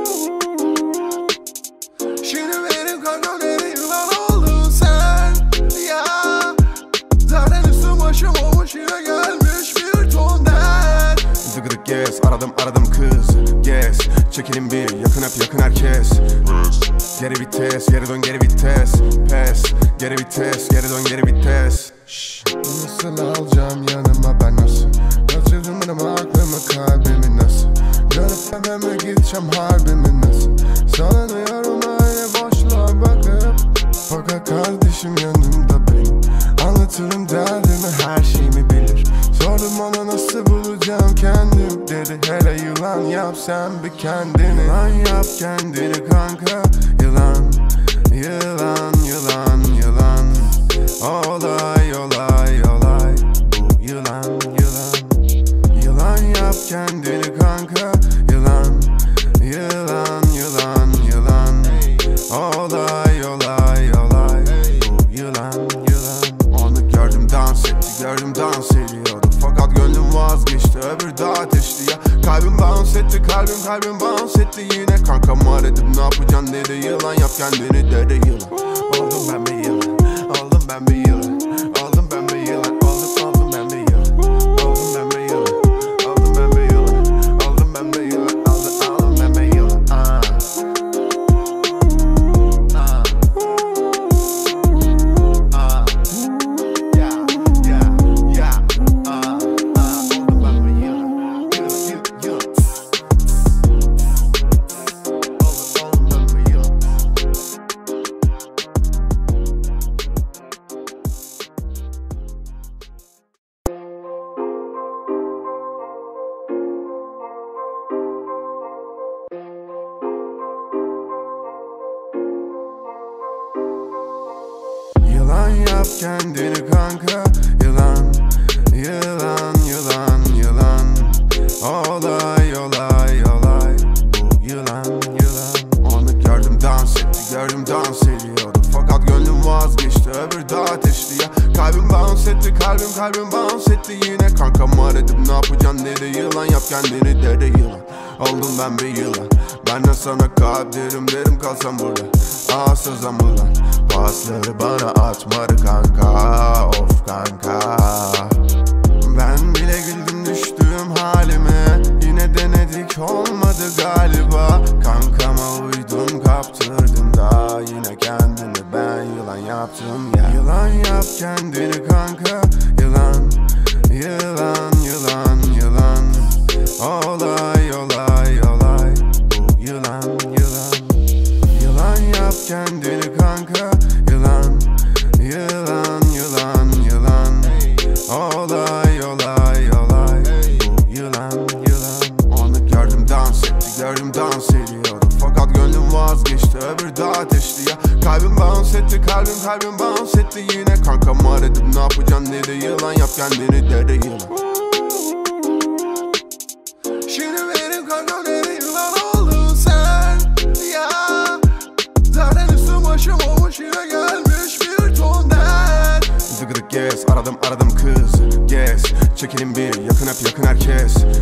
Şimdi benim kankam dedi yılan oldun sen ya. Zaten üstüm başım olmuş, yine gelmiş bir ton dert. Zıgıdık yes, aradım kız yes. Çekelim bir, yakın herkes. Geri vites, geri dön geri vites. Pes, geri vites, geri dön geri vites. Nasıl alacağım yanıma ben nasıl? Kaçırdım benim aklımı kalbimi nasıl? Dönüp eve mi gideceğim harbimi nasıl? Sallanıyorum öyle boşluğa bakıp. Fakat kardeşim yanımda benim. Anlatırım derdimi, her şeyimi bilir. Sordum ona nasıl bulacağım kendim. Dedi hele yılan yap sen bir kendini. Yılan yap kendini kanka. Yılan, yılan, yılan, yılan. Olay, olay, olay. Bu yılan, yılan. Yılan yap kendini kanka. Yılan, yılan, yılan, yılan. Olay, olay, olay. Bu yılan, yılan. Onu gördüm dans etti, gördüm dans ediyordu. Fakat gönlüm vazgeçti, öbür daha ateşli ya. Kalbim bounce etti, kalbim bounce etti yine. Kankam aradım, ne yapacaksın dedi. Yılan yap kendini dedi yılan. Oldum ben bir yılan, oldum ben bir yılan. Oldum ben bir yılan, oldum ben bir yılan. Oldum ben bir yılan, oldum ben bir yılan. Oldum ben bir yılan, oldum ben bir yılan. Yılan yap kendini kanka. Yılan, yılan, yılan, yılan. Olay, olay, olay. Bu yılan, yılan. Onu gördüm dans etti, gördüm dans ediyordu. Fakat gönlüm vazgeçti, öbür daha ateşli ya. Kalbim bounce etti, kalbim bounce etti yine. Kankam aradım, ne yapacaksın dedi. Yılan yap kendini dedi yılan. Oldum ben bir yılan. Ben de sana kalp derim kalsam burada. Sızam ulan. Pasları bana atmadı kanka. Of kanka. Ben bile güldüm düştüğüm halime. Yine denedik olmadı galiba. Kankama uydum kaptırdım da. Yine kendini ben yılan yaptım ya. Yılan yap kendini kanka. Yılan, yılan, yılan, yılan. Olay, olay, olay. Bu yılan, yılan. Yılan yap kendini kanka. Yılan, yılan, yılan, yılan. Olay, olay, olay. Bu yılan, yılan. Onu gördüm dans etti, gördüm dans ediyordu. Fakat gönlüm vazgeçti, öbür daha ateşli ya. Kalbim bounce etti, kalbim bounce etti yine. Kankam aradım, ne yapacaksın dedi. Yılan yap kendini dedi yılan. Şimdi benim kankam dedi yılan oldun sen ya. Zaten üstüm başım olmuş, yine gelmiş bir ton dert. Zıgıdık yes, aradım kız yes. Çekelim bir, yakın herkes.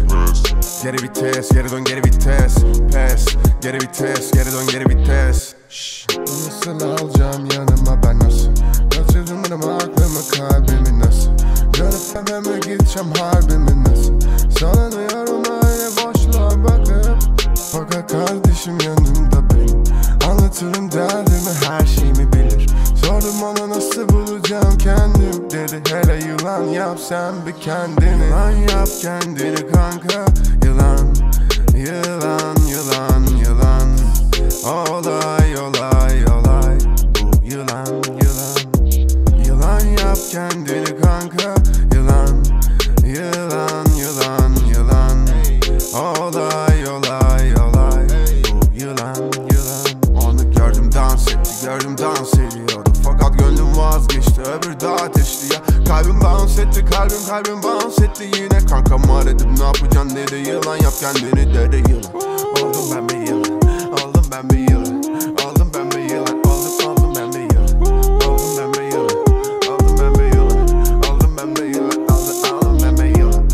Geri vites, geri dön geri vites. Pes, geri vites, geri dön geri vites. Nasıl alacağım yanıma ben nasıl? Kaçırdım benim aklımı kalbimi nasıl? Dönüp evime gideceğim harbimi nasıl? Sallanıyorum öyle boşluğa bakıp. Fakat kardeşim yanımda benim. Anlatırım derdimi, her şeyimi bilir. Sordum ona nasıl bulacağım kendim. Dedi hele yılan yap sen bir kendini. Yılan yap kendini kanka. Yılan, yılan, yılan, yılan. Olay, olay, olay. Bu yılan, yılan. Yılan yap kendini kanka. Yılan, yılan, yılan, yılan. Olay, olay, olay. Bu yılan, yılan. Onu gördüm dans etti, gördüm dans ediyordu. Fakat gönlüm vazgeçti, öbür daha ateşli ya. Kalbim bounce etti, kalbim bounce etti yine. Kankam aradım ne yapacaksın dedi. Yılan yap kendini dedi yılan. Oldum ben bir yılan, oldum ben bir yılan. Oldum ben bir yılan, oldum ben bir yılan. Oldum ben bir yılan, oldum ben bir yılan. Oldum ben bir yılan, oldum ben bir yılan.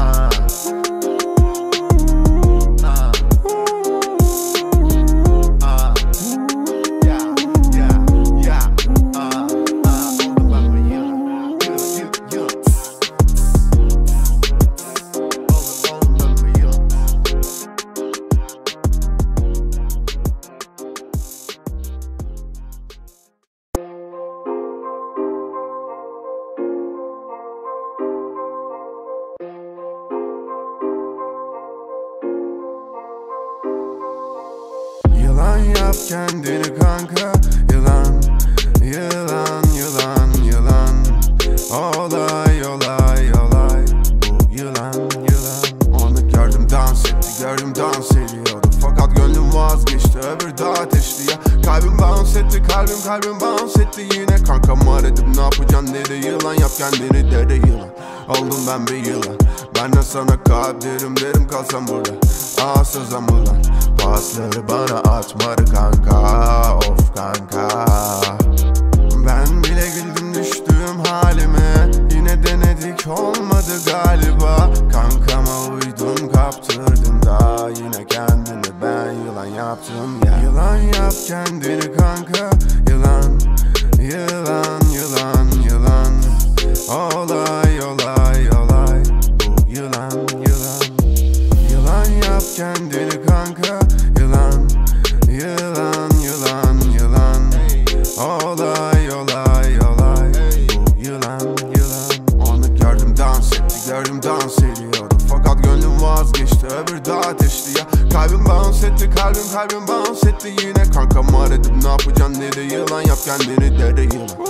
Yılan yap kendini kanka. Yılan, yılan, yılan, yılan. Olay, olay, olay. Bu yılan, yılan. Onu gördüm dans etti, gördüm dans ediyordu. Fakat gönlüm vazgeçti, öbür daha ateşli ya. Kalbim bounce etti, kalbim bounce etti yine. Kankam aradım ne yapacaksın dedi. Yılan yap kendini dedi yılan. Oldum ben bir yılan. Ben de sana kalp derim kalsam burada. Sızam ulan. Pasları bana atmadı kanka. Of kanka. Ben bile güldüm düştüğüm halime. Yine denedik olmadı galiba. Kankama uydum kaptırdım da. Yine kendimi ben yılan yaptım ya. Yılan yap kendini kanka. Yılan, yılan, yılan, yılan. Olay, olay, olay. Bu yılan, yılan. Yılan yap kendini kanka. Yılan, yılan, yılan, yılan. Olay, olay, olay. Bu yılan, yılan. Onu gördüm dans etti, gördüm dans ediyordu. Fakat gönlüm vazgeçti, öbür daha ateşli ya. Kalbim bounce etti, kalbim bounce etti yine. Kankam aradım ne yapacaksın dedi. Yılan yap kendini dedi yılan.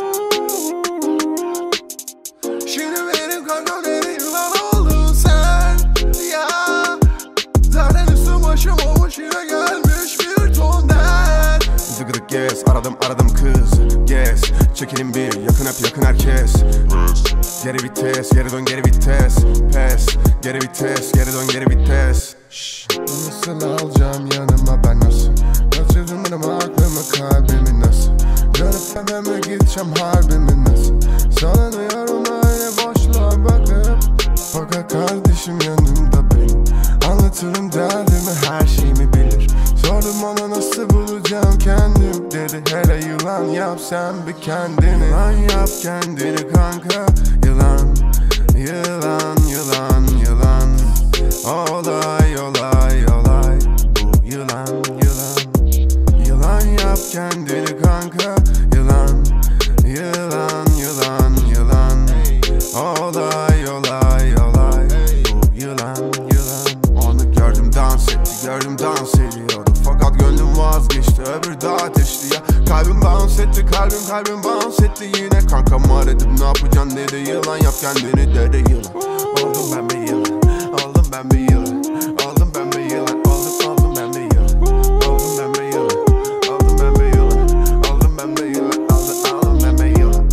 Şimdi benim kankam dedi yılan oldun sen ya. Zaten üstüm başım olmuş yine gelmiş bir ton dert. Zıgıdık yes, aradım kız yes. Çekelim bir yakın hep yakın herkes. Geri vites, geri dön geri vites. Pes, geri vites, geri dön geri vites. Nasıl alacağım yanıma ben nasıl? Kaçırdım benim aklımı kalbimi nasıl? Dönüp evime gideceğim harbimi nasıl? Sallanıyorum öyle boşluğa bakıp. Fakat kardeşim yanımda benim. Anlatırım derdimi, her şeyimi bilir. Sordum ona nasıl bulacağım kendim. Dedi hele yılan yap sen bir kendini. Yılan yap kendini kanka. Yılan, yılan, yılan, yılan. Olay, olay, olay. Bu yılan, yılan. Yılan yap kendini kanka. Yılan, yılan, yılan, yılan. Olay, olay, olay. Bu yılan, yılan. Onu gördüm dans etti, gördüm dans ediyordu. Fakat gönlüm vazgeçti, öbür daha ateşli ya. Kalbim bounce etti, kalbim bounce etti yine. Kankam aradım ne yapacaksın dedi. Yılan yap kendini dedi yılan. Oldum ben bir yılan, oldum ben bir yılan. Oldum ben bir yılan, oldum ben bir yılan. Oldum ben bir yılan, oldum ben bir yılan. Oldum ben bir yılan, oldum ben bir yılan.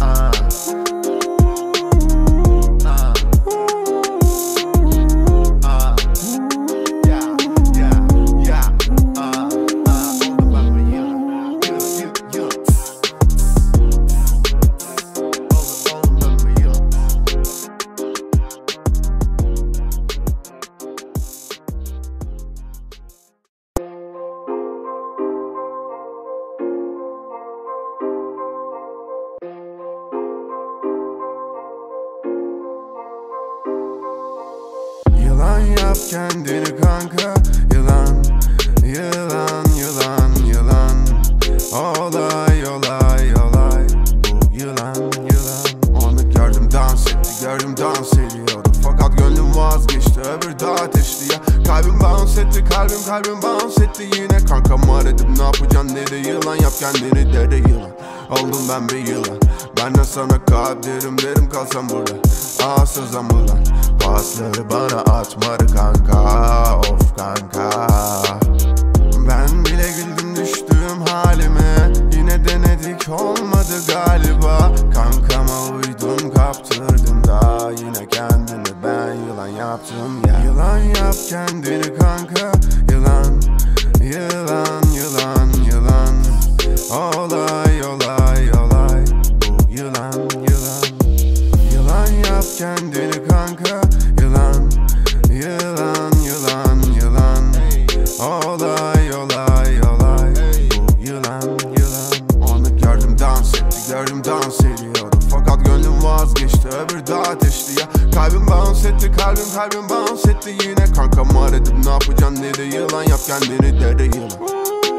kendini kanka. Yılan, yılan, yılan, yılan. Olay, olay, olay. Bu yılan, yılan. Onu gördüm dans etti, gördüm dans ediyordu. Fakat gönlüm vazgeçti, öbür de ateşli ya. Kalbim bounce etti, kalbim bounce etti yine. Kankam aradım, ne yapacaksın dedi. Yılan yap kendini dede yılan. Oldum ben bir yılan. Ben de sana kalp derim kalsam burada. Sızam ulan. Pasları bana atmadı kanka. Of kanka. Ben bile güldüm düştüğüm halime. Yine denedik olmadı galiba. Kankama uydum kaptırdım da. Yine kendini ben yılan yaptım ya. Yılan yap kendini kanka. Yılan, yılan, yılan, yılan. Olay, olay, olay. Bu yılan, yılan. Yılan yap kendini kanka. Yılan, yılan, yılan, yılan. Olay, olay, olay. Bu yılan, yılan. Onu gördüm dans etti, gördüm dans ediyordu. Fakat gönlüm vazgeçti, öbür de ateşli ya. Kalbim bounce etti, kalbim bounce etti yine. Kankam aradım, ne yapacaksın dedi. Yılan yap kendini dede yılan.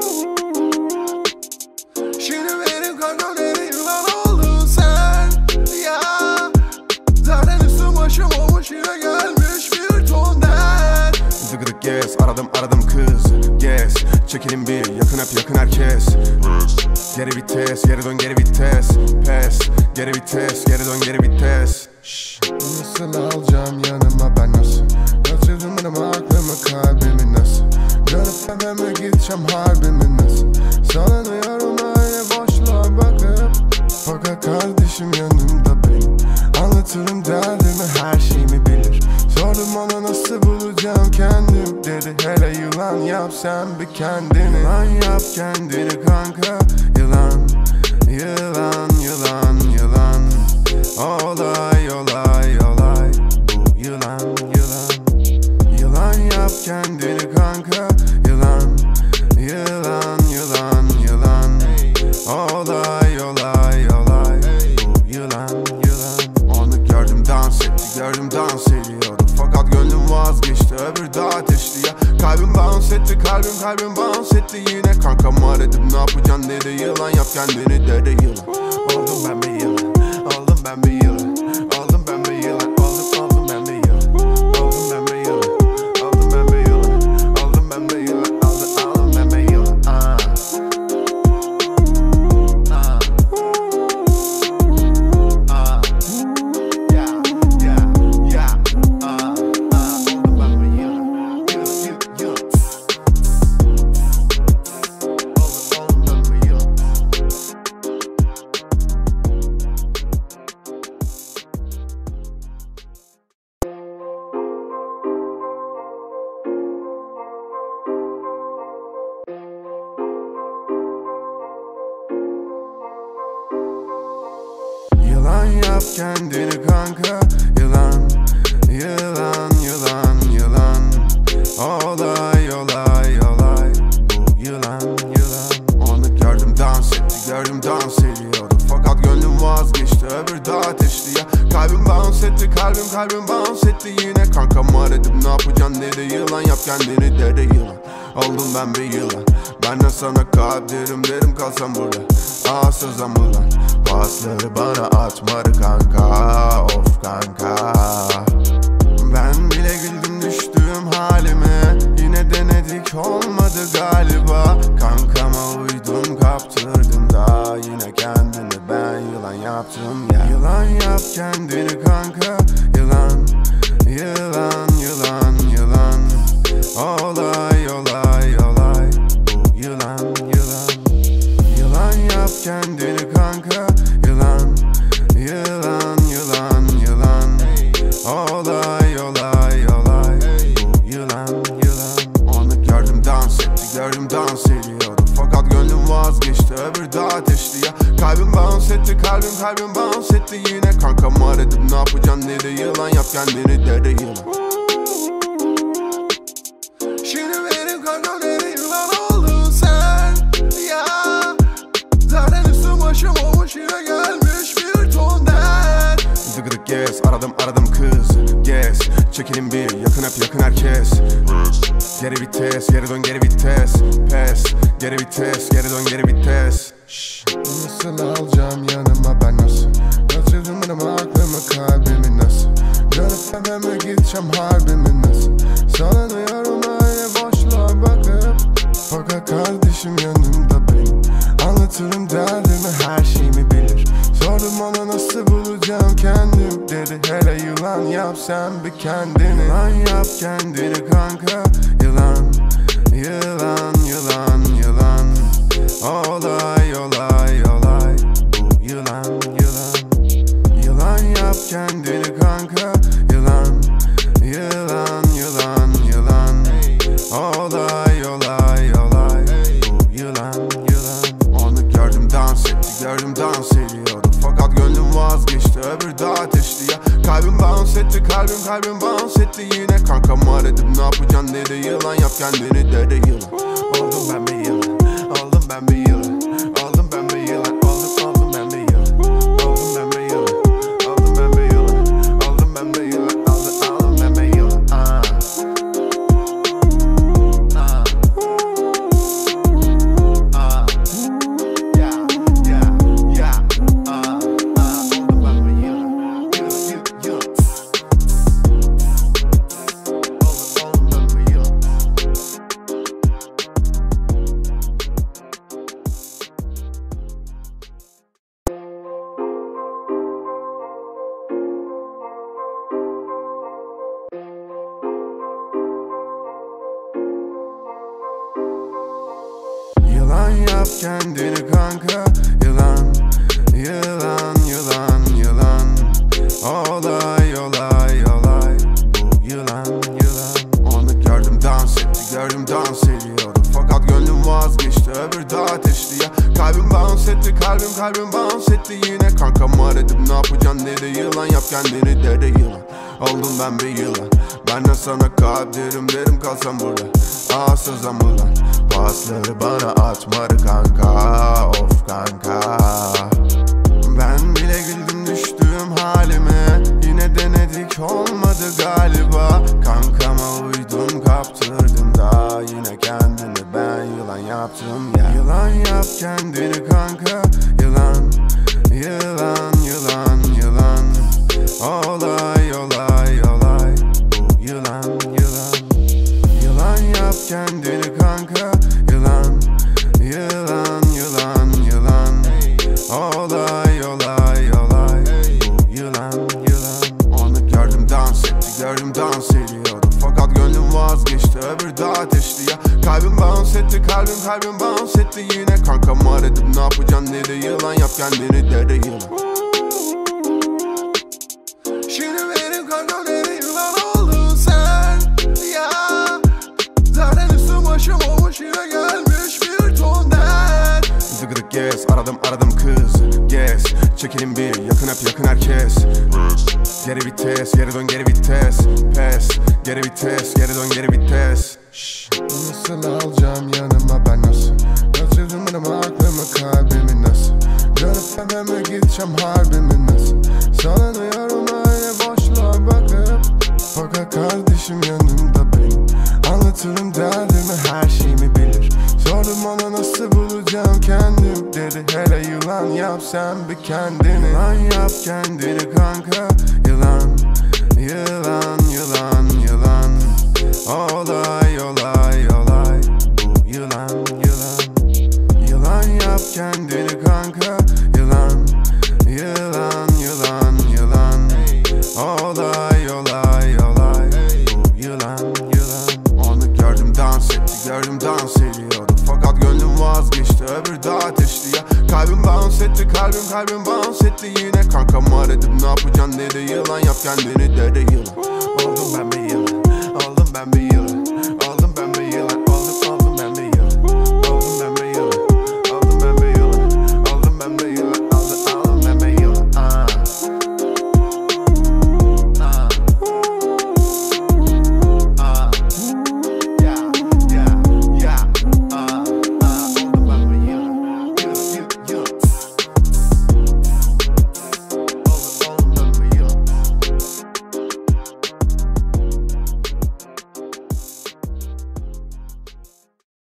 Şimdi benim kankam dedi, yılan oldun sen ya. Zaten üstüm başım olmuş, yine gelmiş bir ton dert. Dıgıdık gez, aradım kız gez. Çekilin bir, yakın hep yakın herkes. Geri vites, geri dön geri vites. Pes, geri vites, geri dön geri vites. Nasıl alacağım yanıma ben nasıl? Kaçırdım benim aklımı kalbimi nasıl? Dönüp evime gideceğim harbimi nasıl? Sallanıyorum öyle boşluğa bakıp. Fakat kardeşim yanımda benim. Anlatırım derdimi, her şeyimi bilir. Sordum ona nasıl bulacağım kendim dedi. Hele yılan yap sen bir kendini. Yılan yap kendini kanka. Yılan, yılan, yılan, yılan. Olay, olay, olay. Bu yılan, yılan. Yılan yap kendini kanka. Yılan, yılan, yılan, yılan. Olay, olay, olay. Bu yılan, yılan. Onu gördüm dans etti, gördüm dans ediyordu. Fakat gönlüm vazgeçti, öbür de ateşli ya. Kalbim bounce etti, kalbim bounce etti yine. Kankam aradım, ne yapacaksın dedi. Yılan yap kendini dede yılan. Oldum ben bir yılan, oldum ben bir yılan. Oldum ben bir yılan, oldum ben bir yılan. Oldum ben bir yılan, oldum ben bir yılan. Oldum ben bir yılan, oldum ben bir yılan. Yılan yap kendini kanka. Yılan, yılan, yılan, yılan. Olay, olay, olay. Bu yılan, yılan. Onu gördüm dans etti, gördüm dans ediyordu. Fakat gönlüm vazgeçti, öbür de ateşli ya. Kalbim bounce etti, kalbim bounce etti yine. Kankam aradım, ne yapacaksın dedi. Yılan yap kendini dede yılan. Oldum ben bir yılan. Ben de sana kalp derim kalsam burada. Sızam ulan. Pasları bana atmadı kanka. Of kanka. Ben bile güldüm düştüğüm halime. Yine denedik olmadı galiba. Kankama uydum kaptırdım da. Yine kendini ben yılan yaptım ya. Yılan yap kendini kanka. Yılan, yılan, yılan, yılan. Olay, olay, olay. Bu yılan, yılan. Yılan yap kendini kanka. Yılan, yılan, yılan, yılan. Olay, olay, olay. Bu yılan, yılan. Onu gördüm dans etti, gördüm dans ediyordu. Fakat gönlüm vazgeçti, öbür de ateşli ya. Kalbim bounce etti, kalbim bounce etti yine. Kankam aradım, ne yapacaksın dedi. Yılan yap kendini dede yılan. Şimdi benim kankam dedi, yılan oldun sen ya. Zaten üstüm başım olmuş, yine gelmiş bir ton dert. Dıgıdık gez, aradım kız gez. çekelim bir, yakın hep yakın herkes. Geri vites, geri dön geri vites. Pes, geri vites, geri dön geri vites. Nasıl alacağım yanıma ben nasıl? Kaçırdım benim aklımı kalbimi nasıl? Dönüp eve mi gideceğim harbimi nasıl? Sallanıyorum öyle boşluğa bakıp. Fakat kardeşim yanımda benim. Anlatırım derdimi, her şeyimi bilir. Sordum ona nasıl bulacağım kendim. Dedi hele yılan yap sen bir kendini. Yılan yap kendini kanka. Yılan, yılan, yılan, yılan. Olay, olay, olay. Bu yılan, yılan. Yılan yap kendini kanka. Yılan, yılan, yılan, yılan. Olay, olay, olay. Bu yılan, yılan. Onu gördüm dans etti, gördüm dans ediyordu. Fakat gönlüm vazgeçti, öbür daha ateşli ya. Kalbim bounce etti, kalbim bounce etti yine. Kankam aradım, ne yapacaksın dedi. Yılan yap kendini dedi yılan. Oldum ben bir yılan, oldum ben bir yılan. Oldum ben bir yılan, oldum ben bir yılan. Oldum ben bir yılan, oldum ben bir yılan. Oldum ben bir yılan, oldum ben bir yılan. Yılan yap kendini kanka. Yılan, yılan, yılan, yılan. Olay, olay, olay. Bu yılan, yılan. Onu gördüm dans etti, gördüm dans ediyordu. Fakat gönlüm vazgeçti, öbür daha ateşli ya. Kalbim bounce etti, kalbim bounce etti yine. Kankam aradım, ne yapacaksın dedi. Yılan yap kendini dedi yılan. Oldum ben bir yılan. Ben de sana kalp derim kalsam burada. Sızam ulan. Pasları bana atmadı kanka. Of kanka. Ben bile güldüm düştüğüm halime. Yine denedik olmadı galiba. Kankama uydum kaptırdım da. Yine kendini ben yılan yaptım ya. Yılan yap kendini kanka. Yılan, yılan, yılan, yılan. Olay, olay, olay. Bu yılan, yılan. Yılan yap kendini kanka. Yılan, yılan, yılan, yılan. Olay, olay, olay. Bu yılan, yılan. Onu gördüm dans etti, gördüm dans ediyordu. Fakat gönlüm vazgeçti, öbür daha ateşli ya. Kalbim bounce etti, kalbim bounce etti yine. Kankam aradım, ne yapacaksın dedi. Yılan yap kendini dedi yılan. Şimdi benim kankam dedi yılan oldun sen ya. Zaten üstüm başım olmuş, yine gelmiş bir ton dert. Zıgıdık gez, aradım kız. Gez, çekelim bir, yakın hep yakın herkes. Geri vites, geri dön geri vites. Pes, geri vites, geri dön geri vites. Nasıl alacağım yanıma ben nasıl? Kaçırdım benim aklımı kalbimi nasıl? Dönüp eve mi gideceğim harbimi nasıl? Sallanıyorum öyle boşluğa bakıp. Fakat kardeşim yanımda benim. Anlatırım derdimi, her şeyimi bilir. Sordum ona nasıl bulacağım kendim. Dedi hele yılan yap sen bir kendini. Yılan yap kendini kanka. Yılan, yılan, yılan, yılan. Olay, olay, olay. Bu yılan, yılan. Yılan yap kendini kanka. Yılan, yılan, yılan, yılan. Olay, olay, olay. Bu yılan, yılan. Onu gördüm dans etti, gördüm dans ediyordu. Fakat gönlüm vazgeçti, öbür daha ateşli ya. Kalbim bounce etti, kalbim bounce etti yine. Kankam aradım, ne yapacaksın dedi. Yılan yap kendini dedi yılan. Oldum ben bir yılan, oldum ben bir yılan.